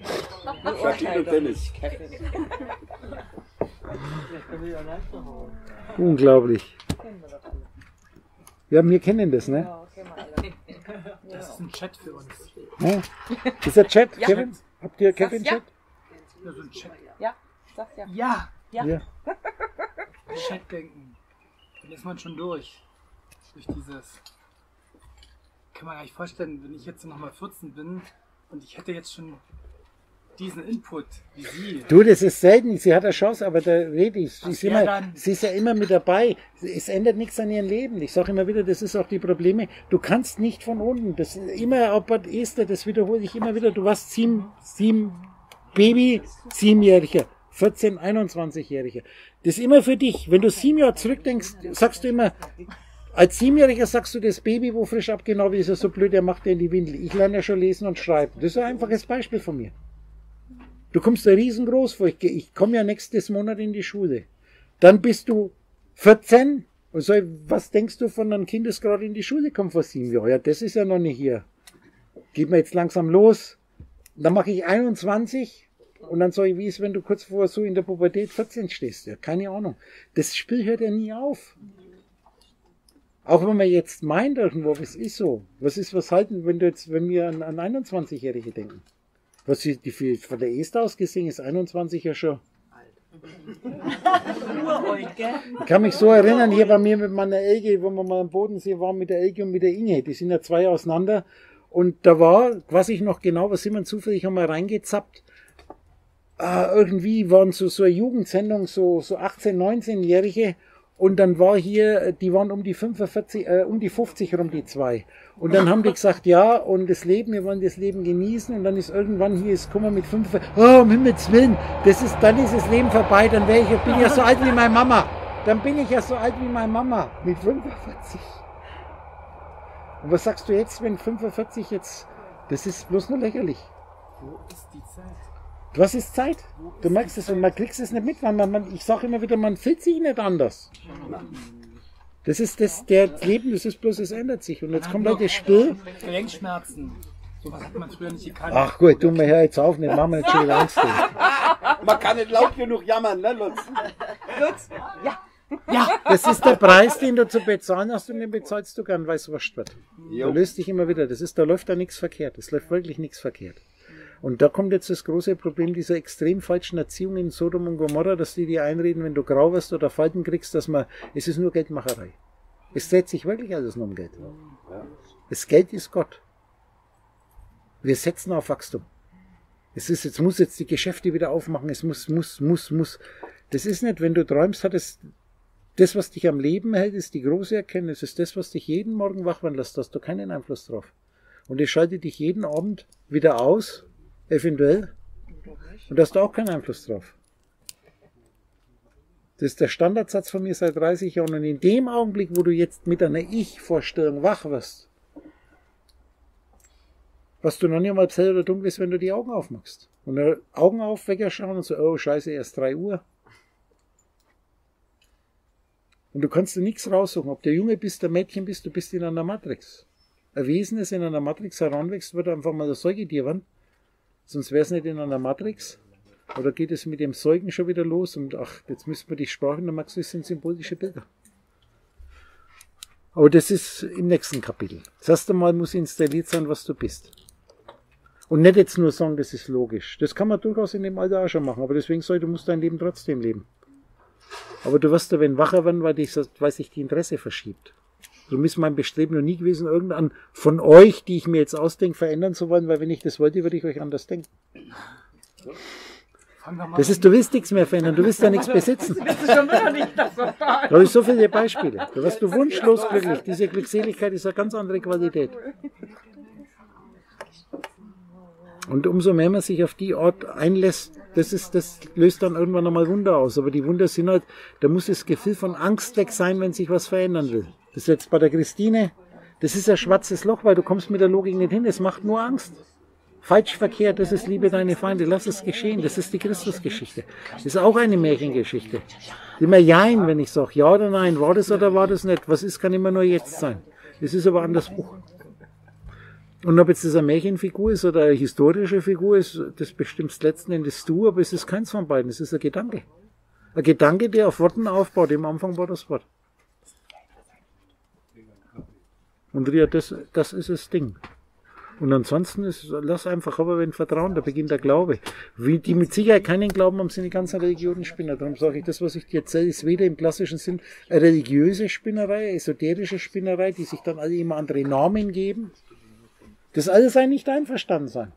Unglaublich. Ja, wir kennen das, ne? Das ist ein Chat für uns. Ja? Ist der Chat, Ja. Kevin? Habt ihr Kevin-Chat? Ja, so ein Chat. Ja, sag's ja. Ja, Ja. Ja. Chat denken. Dann ist man schon durch. Durch dieses. Kann man gar nicht vorstellen, wenn ich jetzt nochmal vierzehn bin und ich hätte jetzt schon diesen Input wie Sie. Du, das ist selten. Sie hat eine Chance, aber der Redi, sie ist, wär immer, dann? sie ist ja immer mit dabei. Es ändert nichts an ihrem Leben. Ich sage immer wieder, das ist auch die Probleme. Du kannst nicht von unten. Das ist immer, ob Esther, das wiederhole ich immer wieder. Du warst sieben, sieben Baby, siebenjähriger, vierzehn, einundzwanzigjähriger. Das ist immer für dich. Wenn du sieben Jahre zurückdenkst, sagst du immer, als Siebenjähriger sagst du, das Baby, wo frisch abgenommen ist, ist so blöd, der macht dir in die Windel. Ich lerne ja schon lesen und schreiben. Das ist ein einfaches Beispiel von mir. Du kommst da riesengroß vor. Ich, ich komme ja nächstes Monat in die Schule. Dann bist du vierzehn. Und so, was denkst du von einem Kind, das gerade in die Schule kommt vor sieben Jahren? Ja, das ist ja noch nicht hier. Geht mir jetzt langsam los. Dann mache ich einundzwanzig. Und dann sage ich, wie ist, wenn du kurz vor so in der Pubertät vierzehn stehst? Ja, keine Ahnung. Das Spiel hört ja nie auf. Auch wenn man jetzt meint irgendwo, was ist so? Was ist, was halten, wenn du jetzt, wenn wir an, an einundzwanzigjährige denken? Was die, die von der Esther aus gesehen ist einundzwanzig ja schon. Ich kann mich so erinnern, hier bei mir mit meiner Elke, wo wir mal am Bodensee waren mit der Elke und mit der Inge, die sind ja zwei auseinander. Und da war, weiß ich noch genau, was sind wir zufällig einmal reingezappt. Äh, irgendwie waren so, so eine Jugendsendung, so, so achtzehn-, neunzehnjährige. Und dann war hier, die waren um die fünfundvierzig, äh, um die fünfzig rum, die zwei. Und dann haben die gesagt, ja, und das Leben, wir wollen das Leben genießen. Und dann ist irgendwann hier, ist, guck mal, mit fünfundvierzig, oh, um Himmels Willen, das ist, dann ist das Leben vorbei, dann wäre ich, bin ich ja so alt wie meine Mama. Dann bin ich ja so alt wie meine Mama, mit fünfundvierzig. Und was sagst du jetzt, wenn fünfundvierzig jetzt, das ist bloß nur lächerlich. Wo ist die Zeit? Was ist Zeit? Du merkst es und man kriegst es nicht mit, weil man, man ich sage immer wieder, man fühlt sich nicht anders. Das ist das, der Leben, das ist bloß, es ändert sich. Und jetzt kommt halt das Spiel. Gelenkschmerzen. Sowas hat man früher nicht gekannt. Ach gut, tu mir hör jetzt auf, nicht machen wir jetzt schon wieder Angst. Man kann nicht laut genug jammern, ne, Lutz? Lutz, ja. Ja, das ist der Preis, den du zu bezahlen hast und den bezahlst du gern, weil es wurscht wird. Jo. Da löst dich immer wieder. Das ist, da läuft da nichts verkehrt. Es läuft wirklich nichts verkehrt. Und da kommt jetzt das große Problem dieser extrem falschen Erziehung in Sodom und Gomorra, dass die dir einreden, wenn du grau wirst oder Falten kriegst, dass man, es ist nur Geldmacherei. Es dreht sich wirklich alles nur um Geld. Das Geld ist Gott. Wir setzen auf Wachstum. Es ist, jetzt muss jetzt die Geschäfte wieder aufmachen, es muss, muss, muss, muss. Das ist nicht, wenn du träumst, hat es, das, was dich am Leben hält, ist die große Erkenntnis, ist das, was dich jeden Morgen wach werden lässt, da hast du keinen Einfluss drauf. Und es schaltet dich jeden Abend wieder aus, eventuell, und da hast du auch keinen Einfluss drauf. Das ist der Standardsatz von mir seit dreißig Jahren. Und in dem Augenblick, wo du jetzt mit einer Ich-Vorstellung wach wirst, was du noch nicht mal hell oder dunkel ist, wenn du die Augen aufmachst. Und die Augen auf, Wecker schauen und so, oh scheiße, erst drei Uhr. Und du kannst dir nichts raussuchen, ob der Junge bist, der Mädchen bist, du bist in einer Matrix. Ein Wesen, das in einer Matrix heranwächst, wird einfach mal ein Säugetier werden. Sonst wäre es nicht in einer Matrix. Oder geht es mit dem Säugen schon wieder los? Und ach, jetzt müssen wir die Sprache, dann magst du, es sind symbolische Bilder. Aber das ist im nächsten Kapitel. Das erste Mal muss installiert sein, was du bist. Und nicht jetzt nur sagen, das ist logisch. Das kann man durchaus in dem Alter auch schon machen. Aber deswegen soll, du musst dein Leben trotzdem leben. Aber du wirst da, wenn wacher werden, weil, dich, weil sich die Interesse verschiebt. So ist mein Bestreben noch nie gewesen, irgendein von euch, die ich mir jetzt ausdenke, verändern zu wollen, weil wenn ich das wollte, würde ich euch anders denken. Das ist, du willst nichts mehr verändern, du willst ja nichts besitzen. Da habe ich so viele Beispiele. Da wirst du wunschlos glücklich. Diese Glückseligkeit ist eine ganz andere Qualität. Und umso mehr man sich auf die Art einlässt, das, ist, das löst dann irgendwann einmal Wunder aus. Aber die Wunder sind halt, da muss das Gefühl von Angst weg sein, wenn sich was verändern will. Das ist jetzt bei der Christine, das ist ein schwarzes Loch, weil du kommst mit der Logik nicht hin, es macht nur Angst. Falsch verkehrt, das ist Liebe deine Feinde, lass es geschehen, das ist die Christusgeschichte. Das ist auch eine Märchengeschichte. Immer Jein, wenn ich sage, ja oder nein, war das oder war das nicht, was ist, kann immer nur jetzt sein. Das ist aber an das Buch. Und ob jetzt das eine Märchenfigur ist oder eine historische Figur ist, das bestimmst letzten Endes du, aber es ist keins von beiden, es ist ein Gedanke. Ein Gedanke, der auf Worten aufbaut, im Anfang war das Wort. Und ja, das, das ist das Ding. Und ansonsten ist, lass einfach, aber wenn Vertrauen, da beginnt der Glaube. Wie die mit Sicherheit keinen Glauben haben, sind die ganzen Religionen-Spinner. Darum sage ich, das, was ich dir erzähle, ist weder im klassischen Sinn eine religiöse Spinnerei, eine esoterische Spinnerei, die sich dann alle immer andere Namen geben. Das alles sei nicht einverstanden sein.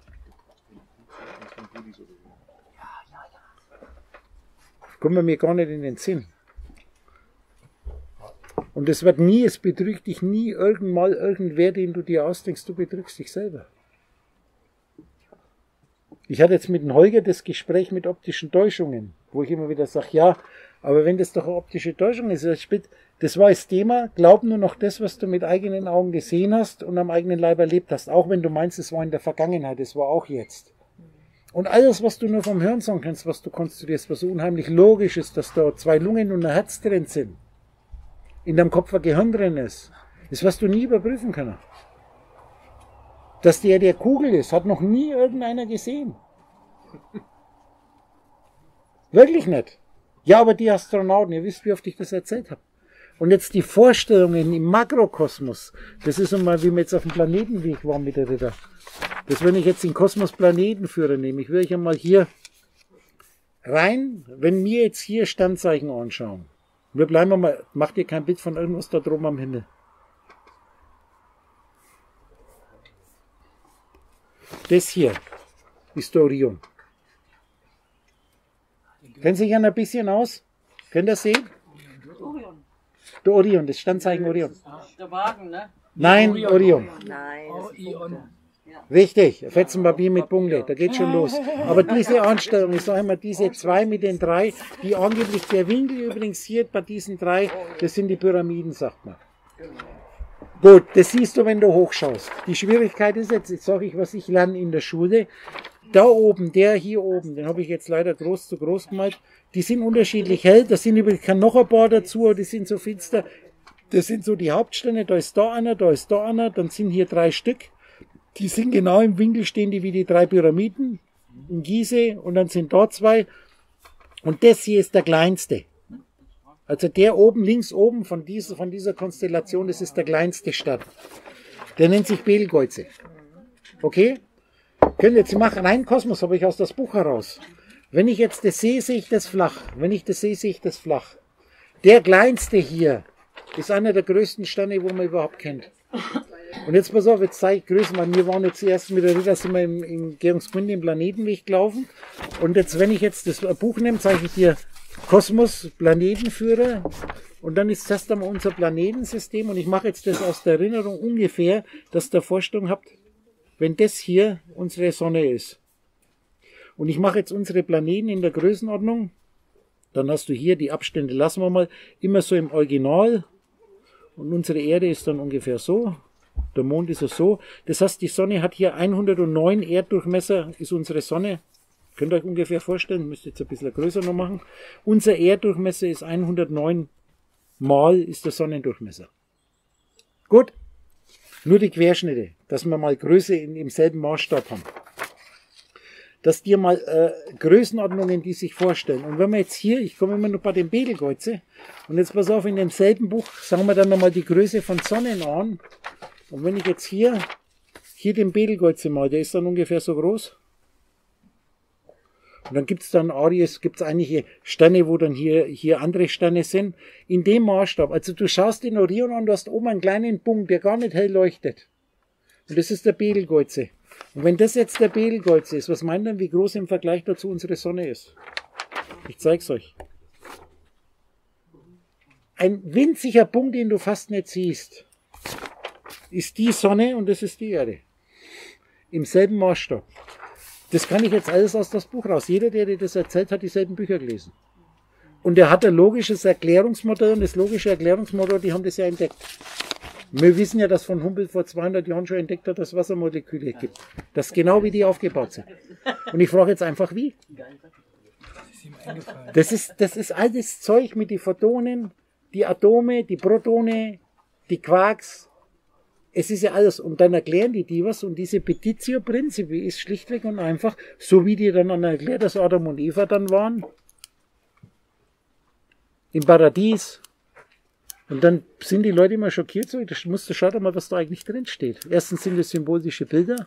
Kommt mir gar nicht in den Sinn. Und es wird nie, es betrügt dich nie irgendwann irgendwer, den du dir ausdenkst, du betrügst dich selber. Ich hatte jetzt mit dem Holger das Gespräch mit optischen Täuschungen, wo ich immer wieder sage, ja, aber wenn das doch eine optische Täuschung ist, das war das Thema, glaub nur noch das, was du mit eigenen Augen gesehen hast und am eigenen Leib erlebt hast, auch wenn du meinst, es war in der Vergangenheit, es war auch jetzt. Und alles, was du nur vom Hören sagen kannst, was du konstruierst, was so unheimlich logisch ist, dass da zwei Lungen und ein Herz drin sind, in deinem Kopf ein Gehirn drin ist, ist, was du nie überprüfen kannst. Dass der der Kugel ist, hat noch nie irgendeiner gesehen. Wirklich nicht. Ja, aber die Astronauten, ihr wisst, wie oft ich das erzählt habe. Und jetzt die Vorstellungen im Makrokosmos, das ist einmal, wie wir jetzt auf dem Planetenweg waren mit der Ritter. Das, wenn ich jetzt den Kosmos Planetenführer nehme, ich will euch einmal hier rein, wenn wir jetzt hier Sternzeichen anschauen. Wir bleiben mal, macht ihr kein Bild von irgendwas da droben am Himmel. Das hier ist der Orion. Kennt sich ja ein bisschen aus? Könnt ihr das sehen? Orion. Der Orion, das Sternzeichen Orion. Der Wagen, ne? Nein, Orion. Orion. Nein. Orion. Richtig, Fetzenpapier mit Punkte, da geht schon los. Aber diese Anstellung, ich sage immer, diese zwei mit den drei, die angeblich der Winkel übrigens hier bei diesen drei, das sind die Pyramiden, sagt man. Gut, das siehst du, wenn du hochschaust. Die Schwierigkeit ist jetzt, jetzt sage ich, was ich lerne in der Schule. Da oben, der hier oben, den habe ich jetzt leider groß zu groß gemalt, die sind unterschiedlich hell, da sind übrigens noch ein paar dazu, aber die sind so finster. Das sind so die Hauptsterne, da ist da einer, da ist da einer, dann sind hier drei Stück. Die sind genau im Winkel, stehen die wie die drei Pyramiden in Gizeh und dann sind da zwei. Und das hier ist der kleinste. Also der oben, links oben von dieser, von dieser Konstellation, das ist der kleinste Stern. Der nennt sich Betelgeuse. Okay? Könnt ihr jetzt machen, rein Kosmos habe ich aus das Buch heraus. Wenn ich jetzt das sehe, sehe ich das flach. Wenn ich das sehe, sehe ich das flach. Der kleinste hier ist einer der größten Sterne, wo man überhaupt kennt. Und jetzt pass auf, jetzt zeige ich Größen, weil wir waren jetzt zuerst mit der Ritter, sind wir im, im Georgsgründe im Planetenweg gelaufen. Und jetzt, wenn ich jetzt das Buch nehme, zeige ich dir Kosmos, Planetenführer. Und dann ist das dann unser Planetensystem. Und ich mache jetzt das aus der Erinnerung ungefähr, dass ihr Vorstellung habt, wenn das hier unsere Sonne ist. Und ich mache jetzt unsere Planeten in der Größenordnung. Dann hast du hier die Abstände, lassen wir mal, immer so im Original. Und unsere Erde ist dann ungefähr so. Der Mond ist so. Das heißt, die Sonne hat hier hundertneun Erddurchmesser, ist unsere Sonne. Könnt ihr euch ungefähr vorstellen, müsst ihr jetzt ein bisschen größer noch machen. Unser Erddurchmesser ist hundertneun mal ist der Sonnendurchmesser. Gut, nur die Querschnitte, dass wir mal Größe in, im selben Maßstab haben. Dass dir mal äh, Größenordnungen, die sich vorstellen. Und wenn wir jetzt hier, ich komme immer noch bei dem Betelgeuse, und jetzt pass auf, in demselben Buch sagen wir dann nochmal die Größe von Sonnen an. Und wenn ich jetzt hier, hier den Betelgeuse mal, der ist dann ungefähr so groß. Und dann gibt es dann Aries, gibt es einige Sterne, wo dann hier, hier andere Sterne sind. In dem Maßstab, also du schaust den Orion an, du hast oben einen kleinen Punkt, der gar nicht hell leuchtet. Und das ist der Betelgeuse. Und wenn das jetzt der Betelgeuse ist, was meint ihr, wie groß im Vergleich dazu unsere Sonne ist? Ich zeig's euch. Ein winziger Punkt, den du fast nicht siehst, ist die Sonne und das ist die Erde. Im selben Maßstab. Das kann ich jetzt alles aus das Buch raus. Jeder, der dir das erzählt, hat dieselben Bücher gelesen. Und er hat ein logisches Erklärungsmodell und das logische Erklärungsmodell, die haben das ja entdeckt. Wir wissen ja, dass von Humboldt vor zweihundert Jahren schon entdeckt hat, dass es Wassermoleküle gibt. Das ist genau, wie die aufgebaut sind. Und ich frage jetzt einfach, wie? Das ist, das ist alles Zeug mit den Photonen, die Atome, die Protone, die Quarks. Es ist ja alles. Und dann erklären die die was. Und diese Petitio Principi ist schlichtweg und einfach, so wie die dann erklärt, dass Adam und Eva dann waren. Im Paradies. Und dann sind die Leute immer schockiert, so, das musst du schauen mal, was da eigentlich drin steht. Erstens sind es symbolische Bilder.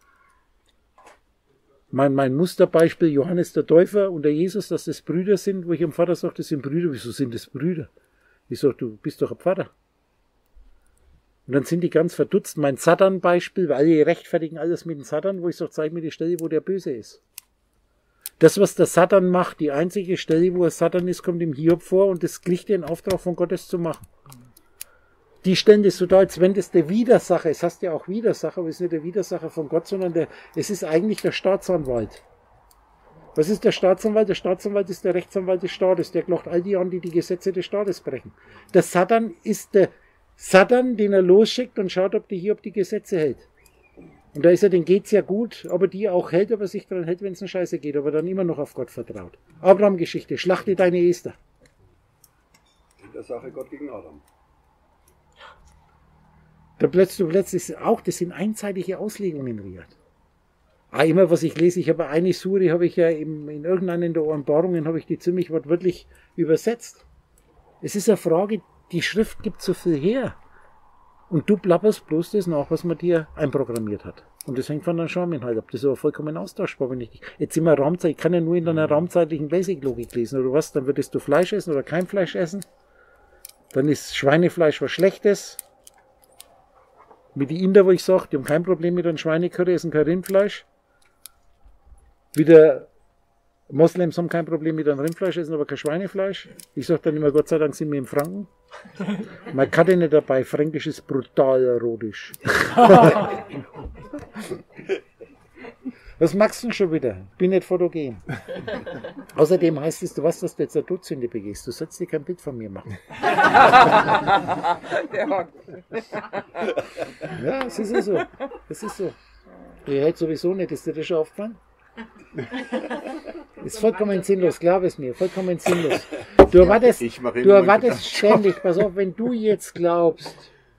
Mein, mein Musterbeispiel, Johannes der Täufer und der Jesus, dass das Brüder sind, wo ich am Vater sage, das sind Brüder. Wieso sind das Brüder? Ich sage, du bist doch ein Pfarrer. Und dann sind die ganz verdutzt. Mein Satan-Beispiel, weil alle rechtfertigen alles mit dem Satan, wo ich sage, zeig mir die Stelle, wo der böse ist. Das, was der Satan macht, die einzige Stelle, wo er Satan ist, kommt im Hiob vor und das kriegt er in Auftrag von Gottes zu machen. Die stellen das so da, als wenn das der Widersacher ist. Das heißt ja auch Widersacher, aber es ist nicht der Widersacher von Gott, sondern der, es ist eigentlich der Staatsanwalt. Was ist der Staatsanwalt? Der Staatsanwalt ist der Rechtsanwalt des Staates. Der klocht all die an, die die Gesetze des Staates brechen. Der Satan ist der Satan, den er losschickt und schaut, ob die Hiob die Gesetze hält. Und da ist er, den geht's ja gut, aber die auch hält, aber sich daran hält, wenn es eine Scheiße geht, aber dann immer noch auf Gott vertraut. Abraham-Geschichte, schlachte deine Esther. In der Sache Gott gegen Adam. Da plötzlich, plötzlich auch, das sind einseitige Auslegungen, Riad. Ah, immer was ich lese, ich habe eine Sure, habe ich ja im, in irgendeiner der Offenbarungen, habe ich die ziemlich wortwörtlich übersetzt. Es ist eine Frage, die Schrift gibt so viel her. Und du plapperst bloß das nach, was man dir einprogrammiert hat. Und das hängt von der Charmin halt ab. Das ist aber vollkommen austauschbar, wenn ich nicht. Jetzt immer Raumzeit, ich kann ja nur in einer raumzeitlichen Basic-Logik lesen, oder was? Dann würdest du Fleisch essen oder kein Fleisch essen. Dann ist Schweinefleisch was Schlechtes. Wie die Inder, wo ich sage, die haben kein Problem mit einem Schweinecurry, essen kein Rindfleisch. Wieder Moslems haben kein Problem mit einem Rindfleisch, essen aber kein Schweinefleisch. Ich sage dann immer, Gott sei Dank sind wir in Franken. Man kann ja nicht dabei, Fränkisch ist brutal erotisch. Was magst du denn schon wieder? Bin nicht fotogen. Außerdem heißt es, du weißt, dass du jetzt eine Todsünde begehst. Du sollst dir kein Bild von mir machen. Ja, es ist ja so. Es ist so. Ich hätte sowieso nicht, ist dir das schon aufgefallen? Ist vollkommen sinnlos, glaub es mir, vollkommen sinnlos. Du erwartest, du erwartest ständig, pass auf, wenn du jetzt glaubst,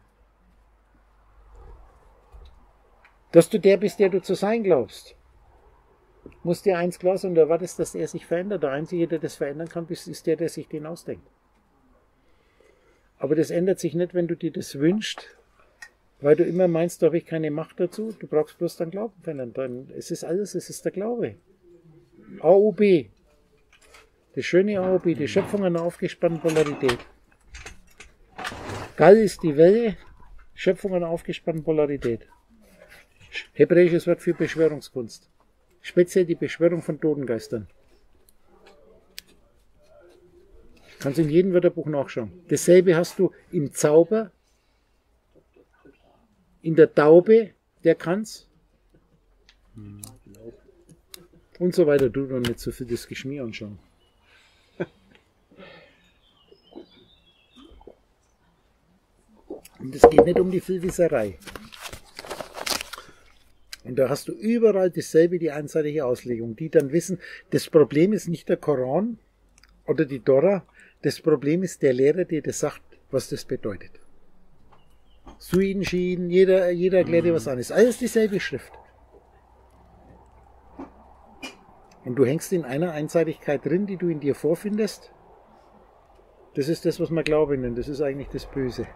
dass du der bist, der du zu sein glaubst, muss dir eins klar sein, du erwartest, dass er sich verändert. Der Einzige, der das verändern kann, ist der, der sich den ausdenkt. Aber das ändert sich nicht, wenn du dir das wünschst, weil du immer meinst, da habe ich keine Macht dazu. Du brauchst bloß deinen Glauben verändern. Es ist alles, es ist der Glaube. A O B. Das schöne A O B, die Schöpfung einer aufgespannten Polarität. Gall ist die Welle, Schöpfung einer aufgespannten Polarität. Hebräisches Wort für Beschwörungskunst. Speziell die Beschwörung von Totengeistern. Kannst du in jedem Wörterbuch nachschauen. Dasselbe hast du im Zauber, in der Taube, der kann's. Und so weiter. Du doch nicht so viel das Geschmier anschauen. Und es geht nicht um die Vielwisserei. Und da hast du überall dasselbe, die einseitige Auslegung, die dann wissen, das Problem ist nicht der Koran oder die Tora, das Problem ist der Lehrer, der das sagt, was das bedeutet. Suiden, Schieden, jeder, jeder erklärt dir was anderes. Alles dieselbe Schrift. Und du hängst in einer Einseitigkeit drin, die du in dir vorfindest. Das ist das, was man Glaube nennt. Das ist eigentlich das Böse.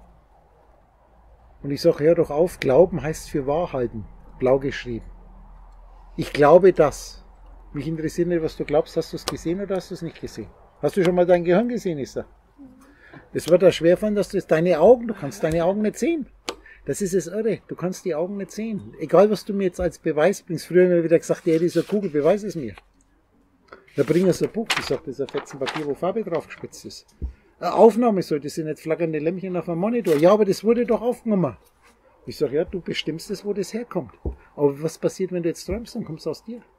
Und ich sage, hör doch auf, Glauben heißt für wahr halten. Blau geschrieben. Ich glaube das. Mich interessiert nicht, was du glaubst. Hast du es gesehen oder hast du es nicht gesehen? Hast du schon mal dein Gehirn gesehen, ist er? Es wird da schwerfallen, dass du es, deine Augen, du kannst deine Augen nicht sehen. Das ist es irre. Du kannst die Augen nicht sehen. Egal, was du mir jetzt als Beweis bringst. Früher haben wir wieder gesagt, ja, dieser Kugel, beweis es mir. Da bringen wir so ein Buch, ich sag, das ist ein fetzen Papier, wo Farbe draufgespitzt ist. Eine Aufnahme soll, das sind nicht flackernde Lämpchen auf einem Monitor. Ja, aber das wurde doch aufgenommen. Ich sage, ja, du bestimmst es, wo das herkommt. Aber was passiert, wenn du jetzt träumst, dann kommt es aus dir.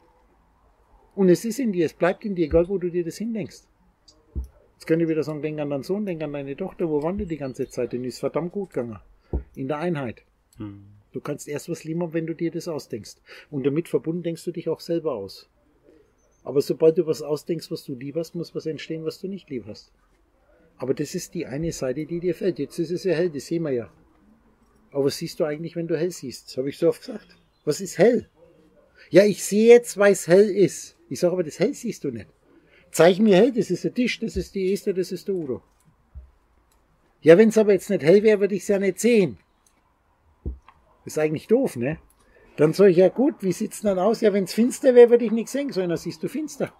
Und es ist in dir, es bleibt in dir, egal wo du dir das hindenkst. Jetzt können wir wieder sagen, denk an deinen Sohn, denk an deine Tochter, wo waren die die ganze Zeit? Denn ist verdammt gut gegangen. In der Einheit. Hm. Du kannst erst was lieben, wenn du dir das ausdenkst. Und damit verbunden denkst du dich auch selber aus. Aber sobald du was ausdenkst, was du lieb hast, muss was entstehen, was du nicht lieb hast. Aber das ist die eine Seite, die dir fällt. Jetzt ist es ja hell, das sehen wir ja. Aber was siehst du eigentlich, wenn du hell siehst? Das habe ich so oft gesagt. Was ist hell? Ja, ich sehe jetzt, weil es hell ist. Ich sage aber, das hell siehst du nicht. Zeig mir hell, das ist der Tisch, das ist die Esther, das ist der Udo. Ja, wenn es aber jetzt nicht hell wäre, würde ich es ja nicht sehen. Das ist eigentlich doof, ne? Dann sage ich, ja gut, wie sieht es dann aus? Ja, wenn es finster wäre, würde ich nichts sehen. So, dann siehst du finster.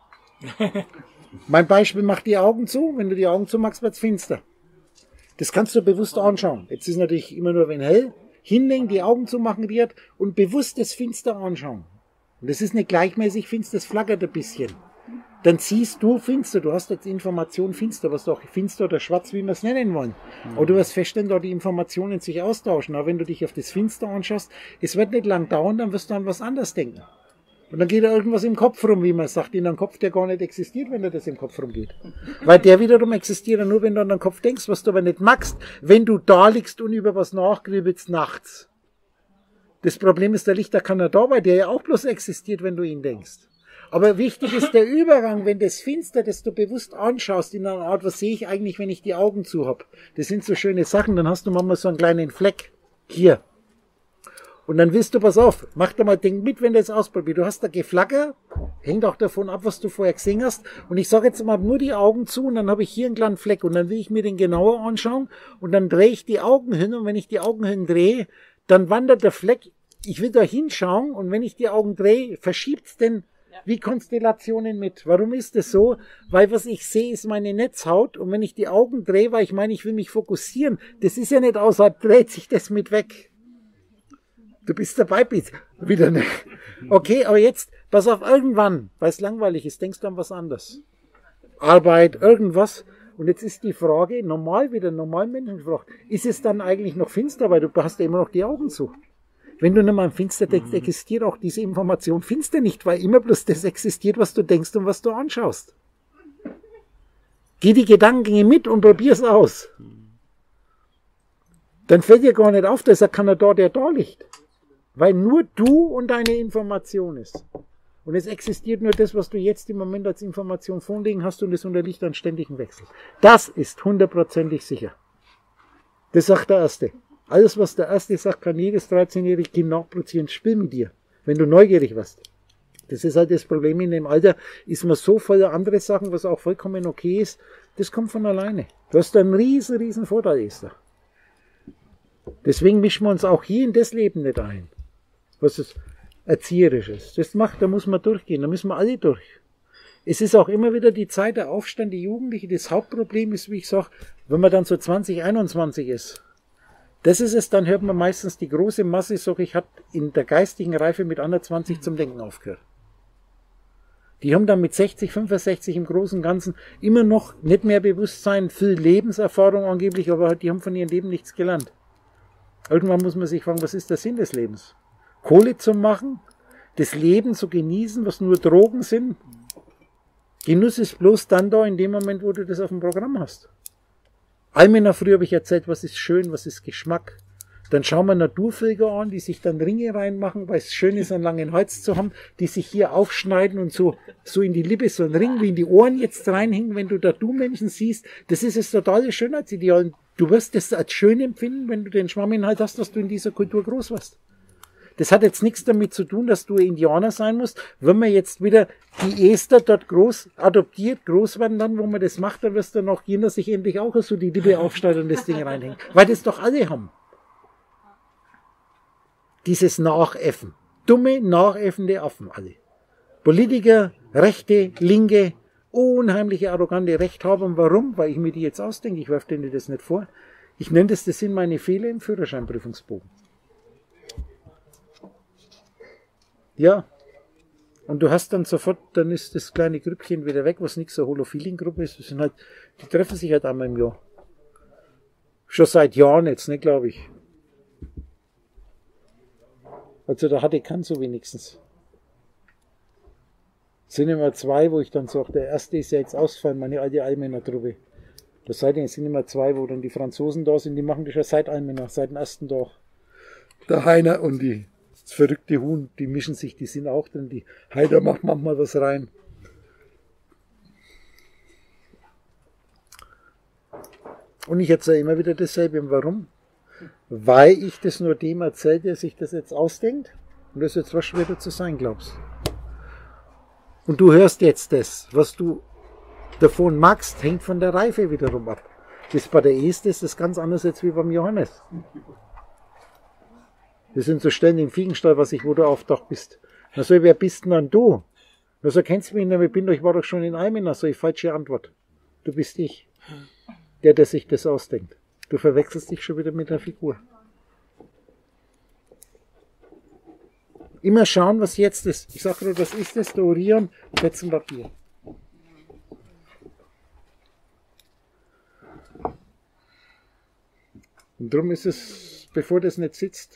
Mein Beispiel, mach die Augen zu. Wenn du die Augen zumachst, wird es finster. Das kannst du bewusst anschauen. Jetzt ist natürlich immer nur, wenn hell, hinlegen, die Augen zumachen wird und bewusst das Finster anschauen. Und das ist nicht gleichmäßig finster, das flackert ein bisschen. Dann siehst du finster, du hast jetzt Information finster, was doch finster oder schwarz, wie wir es nennen wollen. Mhm. Aber du wirst feststellen, da die Informationen sich austauschen. Aber wenn du dich auf das Finster anschaust, es wird nicht lang dauern, dann wirst du an was anderes denken. Und dann geht da irgendwas im Kopf rum, wie man sagt, in einem Kopf, der gar nicht existiert, wenn da das im Kopf rumgeht. Weil der wiederum existiert nur, wenn du an den Kopf denkst, was du aber nicht magst, wenn du da liegst und über was nachgrübelst nachts. Das Problem ist, der Lichter kann ja da, weil der ja auch bloß existiert, wenn du ihn denkst. Aber wichtig ist der Übergang, wenn das Finster, das du bewusst anschaust, in einer Art, was sehe ich eigentlich, wenn ich die Augen zu habe. Das sind so schöne Sachen, dann hast du manchmal so einen kleinen Fleck hier. Und dann wirst du, pass auf, mach da mal Ding mit, wenn du das ausprobierst. Du hast da Geflacker, hängt auch davon ab, was du vorher gesehen hast. Und ich sage jetzt mal nur die Augen zu und dann habe ich hier einen kleinen Fleck und dann will ich mir den genauer anschauen und dann drehe ich die Augen hin und wenn ich die Augen hin drehe, dann wandert der Fleck, ich will da hinschauen und wenn ich die Augen drehe, verschiebt's denn wie Konstellationen mit. Warum ist das so? Weil was ich sehe, ist meine Netzhaut und wenn ich die Augen drehe, weil ich meine, ich will mich fokussieren, das ist ja nicht außerhalb, dreht sich das mit weg. Du bist dabei, bist wieder nicht. Okay, aber jetzt, pass auf, irgendwann, weil es langweilig ist, denkst du an was anderes. Arbeit, irgendwas. Und jetzt ist die Frage, normal wieder, normal Menschenfrage, ist es dann eigentlich noch finster, weil du hast ja immer noch die Augen zu. Wenn du nicht mal im Finster denkst, existiert auch diese Information finster nicht, weil immer bloß das existiert, was du denkst und was du anschaust. Geh die Gedankengänge mit und probier's aus. Dann fällt dir gar nicht auf, dass er keiner da, der da liegt. Weil nur du und deine Information ist. Und es existiert nur das, was du jetzt im Moment als Information vorliegen hast und es unterliegt an ständigen Wechsel. Das ist hundertprozentig sicher. Das sagt der Erste. Alles, was der Erste sagt, kann jedes dreizehnjährige Kind nachproduzieren. Spiel mit dir, wenn du neugierig warst. Das ist halt das Problem in dem Alter, ist man so voller andere Sachen, was auch vollkommen okay ist. Das kommt von alleine. Du hast einen riesen, riesen Vorteil, Esther. Deswegen mischen wir uns auch hier in das Leben nicht ein. Was es erzieherisch ist. Das macht, da muss man durchgehen, da müssen wir alle durch. Es ist auch immer wieder die Zeit der Aufstand, die Jugendliche. Das Hauptproblem ist, wie ich sage, wenn man dann so zwanzig, einundzwanzig ist. Das ist es, dann hört man meistens die große Masse, sag ich, hat in der geistigen Reife mit einundzwanzig zum Denken aufgehört. Die haben dann mit sechzig, fünfundsechzig im Großen und Ganzen immer noch nicht mehr Bewusstsein, viel Lebenserfahrung angeblich, aber die haben von ihrem Leben nichts gelernt. Irgendwann muss man sich fragen, was ist der Sinn des Lebens? Kohle zu machen, das Leben zu genießen, was nur Drogen sind. Genuss ist bloß dann da, in dem Moment, wo du das auf dem Programm hast. Almena, früher habe ich erzählt, was ist schön, was ist Geschmack. Dann schauen wir Naturvölker an, die sich dann Ringe reinmachen, weil es schön ist, einen langen Hals zu haben, die sich hier aufschneiden und so, so in die Lippe, so einen Ring wie in die Ohren jetzt reinhängen, wenn du Tattoo-Menschen siehst. Das ist das totale Schönheitsideal. Du wirst das als schön empfinden, wenn du den Schwamminhalt hast, dass du in dieser Kultur groß warst. Das hat jetzt nichts damit zu tun, dass du Indianer sein musst. Wenn man jetzt wieder die Esther dort groß adoptiert, groß werden dann, wo man das macht, dann wirst du noch jener sich endlich auch so die Lippe aufschneiden und das Ding reinhängen. Weil das doch alle haben. Dieses Nachäffen. Dumme, nachäffende Affen alle. Politiker, Rechte, Linke, unheimliche, arrogante Rechthaber. Und warum? Weil ich mir die jetzt ausdenke. Ich werfe denen das nicht vor. Ich nenne das, das sind meine Fehler im Führerscheinprüfungsbogen. Ja. Und du hast dann sofort, dann ist das kleine Grüppchen wieder weg, was nicht so Holophilen-Gruppe ist. Das sind halt, die treffen sich halt einmal im Jahr. Schon seit Jahren jetzt, ne, glaube ich. Also da hatte ich keinen so wenigstens. Es sind immer zwei, wo ich dann sage, der erste ist ja jetzt ausgefallen, meine alte Almena-Truppe. Das seitdem sind immer zwei, wo dann die Franzosen da sind, die machen das ja seit Almena, seit dem ersten Tag. Der Heiner und die, das verrückte Huhn, die mischen sich, die sind auch drin. Die Heider macht manchmal was rein. Und ich erzähle immer wieder dasselbe. Warum? Weil ich das nur dem erzähle, der sich das jetzt ausdenkt. Und das ist jetzt was schwerer zu sein, glaubst. Und du hörst jetzt das, was du davon magst, hängt von der Reife wiederum ab. Das bei der Esther ist das ganz anders jetzt wie beim Johannes. Das sind so Stellen im Fiegenstall, was ich, wo du auftaucht bist. Na so, wer bist denn dann du? Na so, kennst du mich nicht, ich bin doch, ich war doch schon in Almena. So, ich falsche Antwort. Du bist ich. Der, der sich das ausdenkt. Du verwechselst dich schon wieder mit der Figur. Immer schauen, was jetzt ist. Ich sage nur, was ist das? Der Orion, Papier. Und darum ist es, bevor das nicht sitzt,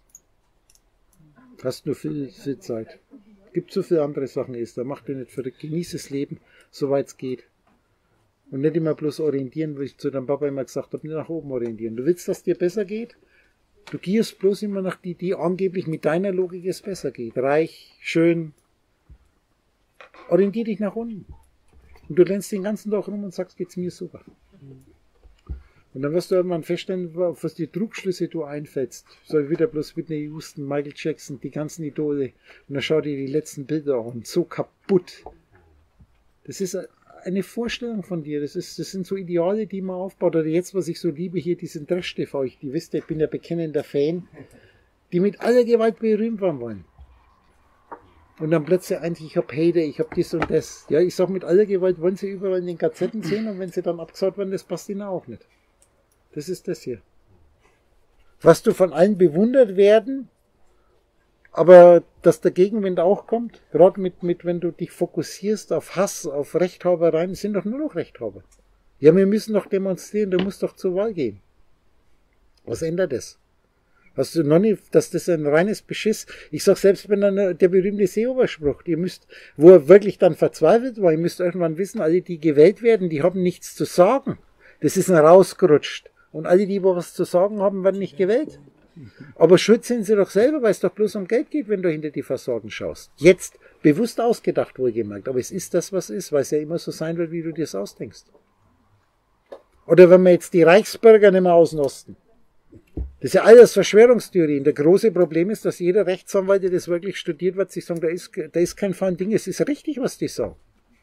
hast nur viel, viel Zeit. Gibt so viele andere Sachen, Esther. Mach dir nicht verrückt. Genieß das Leben, soweit es geht. Und nicht immer bloß orientieren, wie ich zu deinem Papa immer gesagt habe, nicht nach oben orientieren. Du willst, dass es dir besser geht? Du gehst bloß immer nach die, die angeblich mit deiner Logik es besser geht. Reich, schön. Orientier dich nach unten. Und du rennst den ganzen Tag rum und sagst, geht's mir super. Und dann wirst du irgendwann feststellen, auf was die Trugschlüsse du einfällst. So wieder bloß Whitney Houston, Michael Jackson, die ganzen Idole. Und dann schau dir die letzten Bilder an. So kaputt. Das ist eine Vorstellung von dir. Das, ist, das sind so Ideale, die man aufbaut. Oder jetzt, was ich so liebe, hier diesen Trash-T V. Ich, die wisst ihr, ich bin ja bekennender Fan. Die mit aller Gewalt berühmt werden wollen. Und dann plötzlich eigentlich, ich hab Hater, ich hab dies und das. Ja, ich sag, mit aller Gewalt wollen sie überall in den Gazetten sehen und wenn sie dann abgesagt werden, das passt ihnen auch nicht. Das ist das hier. Was du von allen bewundert werden, aber dass der Gegenwind auch kommt, gerade mit, mit, wenn du dich fokussierst auf Hass, auf Rechthabereien, sind doch nur noch Rechthaber. Ja, wir müssen doch demonstrieren, du musst doch zur Wahl gehen. Was ändert das? Hast du noch nicht, dass das ein reines Beschiss, ich sag selbst, wenn dann der berühmte Seeoberspruch, ihr müsst, wo er wirklich dann verzweifelt war, ihr müsst irgendwann wissen, alle, die gewählt werden, die haben nichts zu sagen. Das ist ein rausgerutscht. Und alle, die was zu sagen haben, werden nicht gewählt. Aber schuld sind sie doch selber, weil es doch bloß um Geld geht, wenn du hinter die Fassaden schaust. Jetzt bewusst ausgedacht, wohlgemerkt. Aber es ist das, was ist, weil es ja immer so sein wird, wie du dir es ausdenkst. Oder wenn wir jetzt die Reichsbürger nicht mehr ausnosten. Das ist ja alles Verschwörungstheorien. Der große Problem ist, dass jeder Rechtsanwalt, der das wirklich studiert, wird sich sagen, da ist, da ist kein fein Ding, es ist richtig, was die sagen.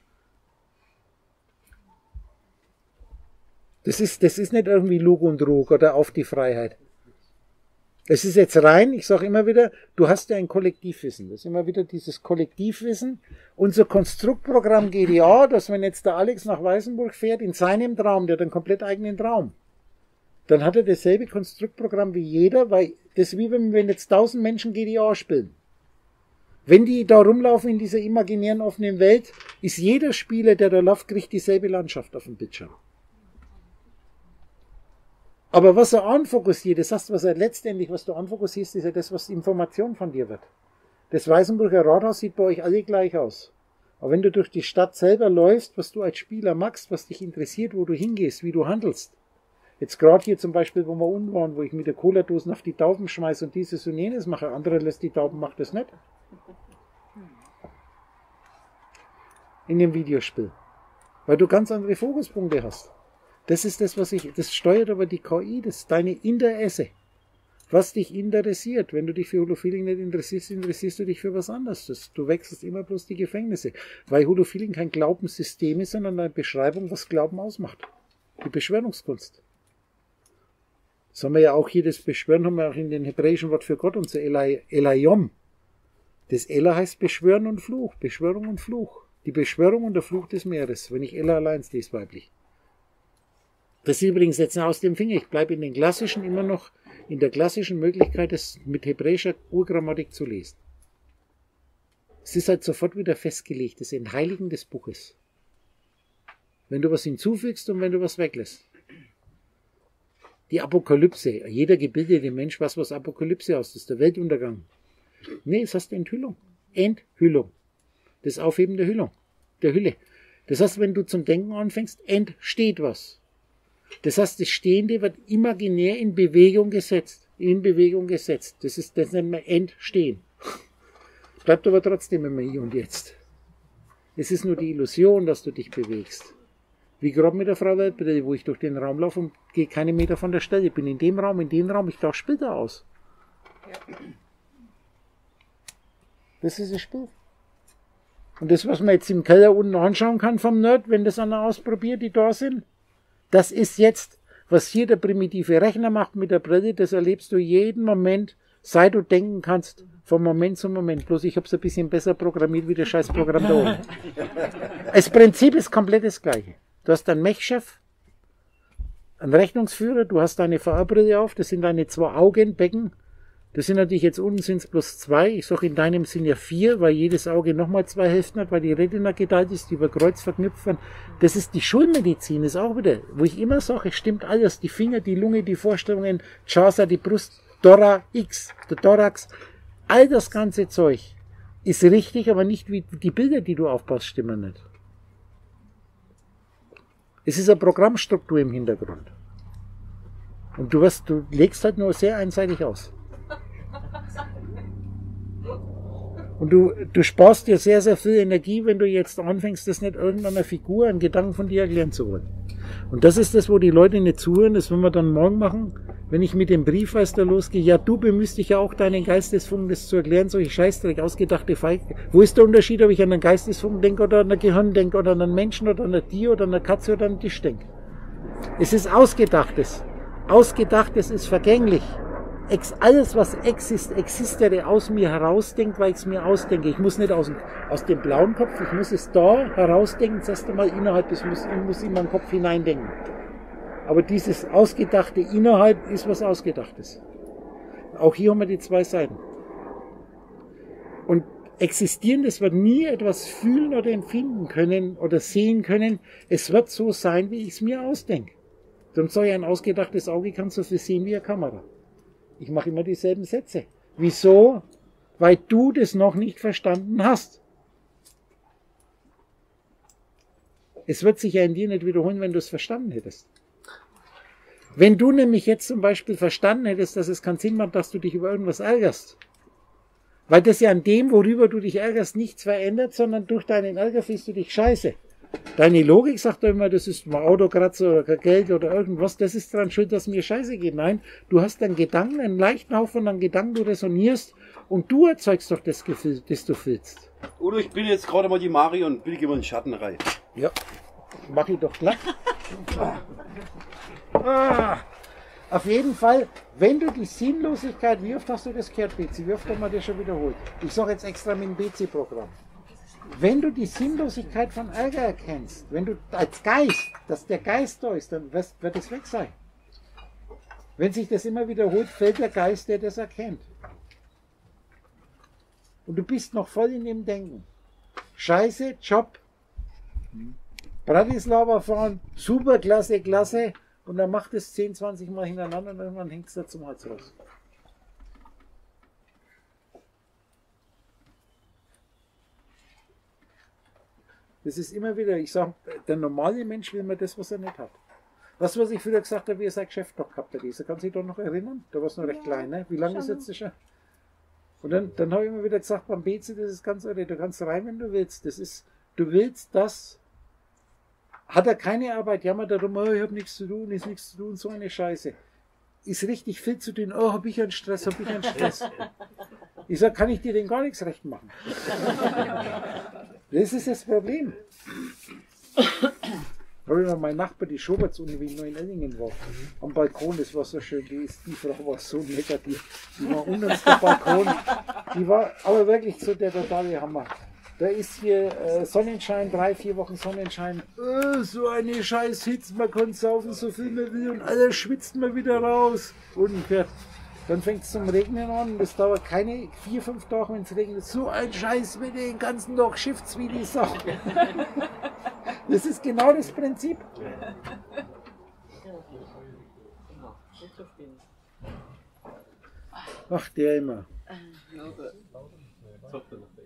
Das ist, das ist nicht irgendwie Lug und Trug oder auf die Freiheit. Es ist jetzt rein, ich sage immer wieder, du hast ja ein Kollektivwissen. Das ist immer wieder dieses Kollektivwissen. Unser Konstruktprogramm G D A, dass wenn jetzt der Alex nach Weißenburg fährt, in seinem Traum, der hat einen komplett eigenen Traum, dann hat er dasselbe Konstruktprogramm wie jeder, weil das ist wie wenn, wenn jetzt tausend Menschen G D A spielen. Wenn die da rumlaufen in dieser imaginären offenen Welt, ist jeder Spieler, der da läuft, kriegt dieselbe Landschaft auf dem Bildschirm. Aber was er anfokussiert, das heißt, was er letztendlich, was du anfokussierst, ist ja das, was Information von dir wird. Das Weißenburger Rathaus sieht bei euch alle gleich aus. Aber wenn du durch die Stadt selber läufst, was du als Spieler magst, was dich interessiert, wo du hingehst, wie du handelst. Jetzt gerade hier zum Beispiel, wo wir unten waren, wo ich mit der Cola-Dosen auf die Tauben schmeiße und dieses und jenes mache. Andere lässt die Tauben, macht das nicht. In dem Videospiel. Weil du ganz andere Fokuspunkte hast. Das ist das, was ich, das steuert aber die K I, das ist deine Interesse. Was dich interessiert. Wenn du dich für Holofeeling nicht interessierst, interessierst du dich für was anderes. Das, du wechselst immer bloß die Gefängnisse. Weil Holofeeling kein Glaubenssystem ist, sondern eine Beschreibung, was Glauben ausmacht. Die Beschwörungskunst. Das haben wir ja auch hier, das Beschwören haben wir auch in den hebräischen Wort für Gott, unser Elai, Elayom. Das Ela heißt Beschwören und Fluch. Beschwörung und Fluch. Die Beschwörung und der Fluch des Meeres. Wenn ich Ela allein lese, weiblich. Das ist übrigens jetzt aus dem Finger. Ich bleibe in den klassischen immer noch, in der klassischen Möglichkeit, das mit hebräischer Urgrammatik zu lesen. Es ist halt sofort wieder festgelegt, das Entheiligen des Buches. Wenn du was hinzufügst und wenn du was weglässt. Die Apokalypse. Jeder gebildete Mensch weiß, was Apokalypse heißt. Das ist der Weltuntergang. Nee, es heißt Enthüllung. Enthüllung. Das Aufheben der Hüllung. Der Hülle. Das heißt, wenn du zum Denken anfängst, entsteht was. Das heißt, das Stehende wird imaginär in Bewegung gesetzt. In Bewegung gesetzt. Das ist, das nennt man Entstehen. Bleibt aber trotzdem immer hier und jetzt. Es ist nur die Illusion, dass du dich bewegst. Wie gerade mit der Frau Weltbrille, wo ich durch den Raum laufe und gehe keine Meter von der Stelle. Ich bin in dem Raum, in dem Raum, ich tauche Splitter aus. Das ist das Spiel. Und das, was man jetzt im Keller unten anschauen kann vom Nerd, wenn das einer ausprobiert, die da sind, das ist jetzt, was hier der primitive Rechner macht mit der Brille, das erlebst du jeden Moment, seit du denken kannst, von Moment zu Moment. Bloß ich habe es ein bisschen besser programmiert wie das Scheißprogramm da oben. Das Prinzip ist komplett das gleiche. Du hast einen Mech-Chef, einen Rechnungsführer, du hast deine V R-Brille auf, das sind deine zwei Augenbecken. Das sind natürlich jetzt unten sind es bloß zwei. Ich sage, in deinem sind ja vier, weil jedes Auge nochmal zwei Hälften hat, weil die Retina geteilt ist, die über Kreuz verknüpft werden. Das ist die Schulmedizin, ist auch wieder, wo ich immer sage, es stimmt alles. Die Finger, die Lunge, die Vorstellungen, Chasa, die Brust, Dora X, der Thorax. All das ganze Zeug ist richtig, aber nicht wie die Bilder, die du aufbaust, stimmen nicht. Es ist eine Programmstruktur im Hintergrund. Und du, wirst, du legst halt nur sehr einseitig aus. Und du, du sparst dir sehr, sehr viel Energie, wenn du jetzt anfängst, das nicht irgendeiner Figur, einen Gedanken von dir erklären zu wollen. Und das ist das, wo die Leute nicht zuhören, das wollen wir dann morgen machen, wenn ich mit dem Briefmeister losgehe. Ja, du bemühst dich ja auch, deinen Geistesfunken das zu erklären, solche Scheißdreck, ausgedachte Feige. Wo ist der Unterschied, ob ich an einen Geistesfunken denke oder an ein Gehirn denke oder an einen Menschen oder an ein Tier oder an eine Katze oder an einen Tisch denke? Es ist Ausgedachtes. Ausgedachtes ist vergänglich. Ex, alles, was exist, existiert, aus mir herausdenkt, weil ich es mir ausdenke. Ich muss nicht aus dem, aus dem blauen Kopf, ich muss es da herausdenken, das erste Mal innerhalb, ich muss, ich muss in meinen Kopf hineindenken. Aber dieses Ausgedachte innerhalb ist was Ausgedachtes. Auch hier haben wir die zwei Seiten. Und Existierendes wird nie etwas fühlen oder empfinden können oder sehen können. Es wird so sein, wie ich es mir ausdenke. Sonst soll ja ein ausgedachtes Auge kann so viel sehen wie eine Kamera. Ich mache immer dieselben Sätze. Wieso? Weil du das noch nicht verstanden hast. Es wird sich ja in dir nicht wiederholen, wenn du es verstanden hättest. Wenn du nämlich jetzt zum Beispiel verstanden hättest, dass es keinen Sinn macht, dass du dich über irgendwas ärgerst, weil das ja an dem, worüber du dich ärgerst, nichts verändert, sondern durch deinen Ärger fühlst du dich scheiße. Deine Logik sagt doch immer, das ist ein Autokratzer oder kein Geld oder irgendwas, das ist daran schuld, dass mir scheiße geht. Nein, du hast einen Gedanken, einen leichten Haufen an Gedanken, du resonierst und du erzeugst doch das Gefühl, das du fühlst. Oder ich bin jetzt gerade mal die Mario und bilde immer einen Schatten rein. Ja, mach ich doch glatt. Ah, auf jeden Fall, wenn du die Sinnlosigkeit, wie oft hast du das gehört, B C? Wie oft haben wir das schon wiederholt? Ich sage jetzt extra mit dem B C-Programm. Wenn du die Sinnlosigkeit von Ärger erkennst, wenn du als Geist, dass der Geist da ist, dann wird es weg sein. Wenn sich das immer wiederholt, fällt der Geist, der das erkennt. Und du bist noch voll in dem Denken. Scheiße, Job, Bratislava fahren, super, klasse, klasse. Und dann macht es zehn, zwanzig Mal hintereinander und irgendwann hängt es da zum Hals raus. Das ist immer wieder, ich sage, der normale Mensch will mir das, was er nicht hat. Was, was ich früher gesagt habe, wie er sein Geschäft noch gehabt hat, Lisa, kannst du dich doch noch erinnern? Da war es noch recht klein, ne? Wie lange ist jetzt schon? Und dann, dann habe ich immer wieder gesagt, beim B C, das ist ganz irre, du kannst rein, wenn du willst. Das ist, du willst das, hat er keine Arbeit, jammert darum, oh, ich habe nichts zu tun, ist nichts zu tun, so eine Scheiße. Ist richtig viel zu tun, oh, habe ich einen Stress, habe ich einen Stress. Ich sage, kann ich dir denn gar nichts recht machen? Das ist das Problem. Habe ich noch mein Nachbar, die Schoberts-Uni, wie ich noch in Ellingen war, am Balkon, das war so schön, die, ist, die Frau war so negativ, die war unter uns der Balkon, die war aber wirklich so der totale Hammer. Da ist hier äh, Sonnenschein, drei, vier Wochen Sonnenschein, äh, so eine scheiß Hitze, man kann saufen, so viel man will und alles schwitzt man wieder raus. Und äh, dann fängt es zum Regnen an und das dauert keine vier, fünf Tage, wenn es regnet. So ein Scheiß mit den ganzen Tag schifft's wie die Sau. Das ist genau das Prinzip. Ach, der immer.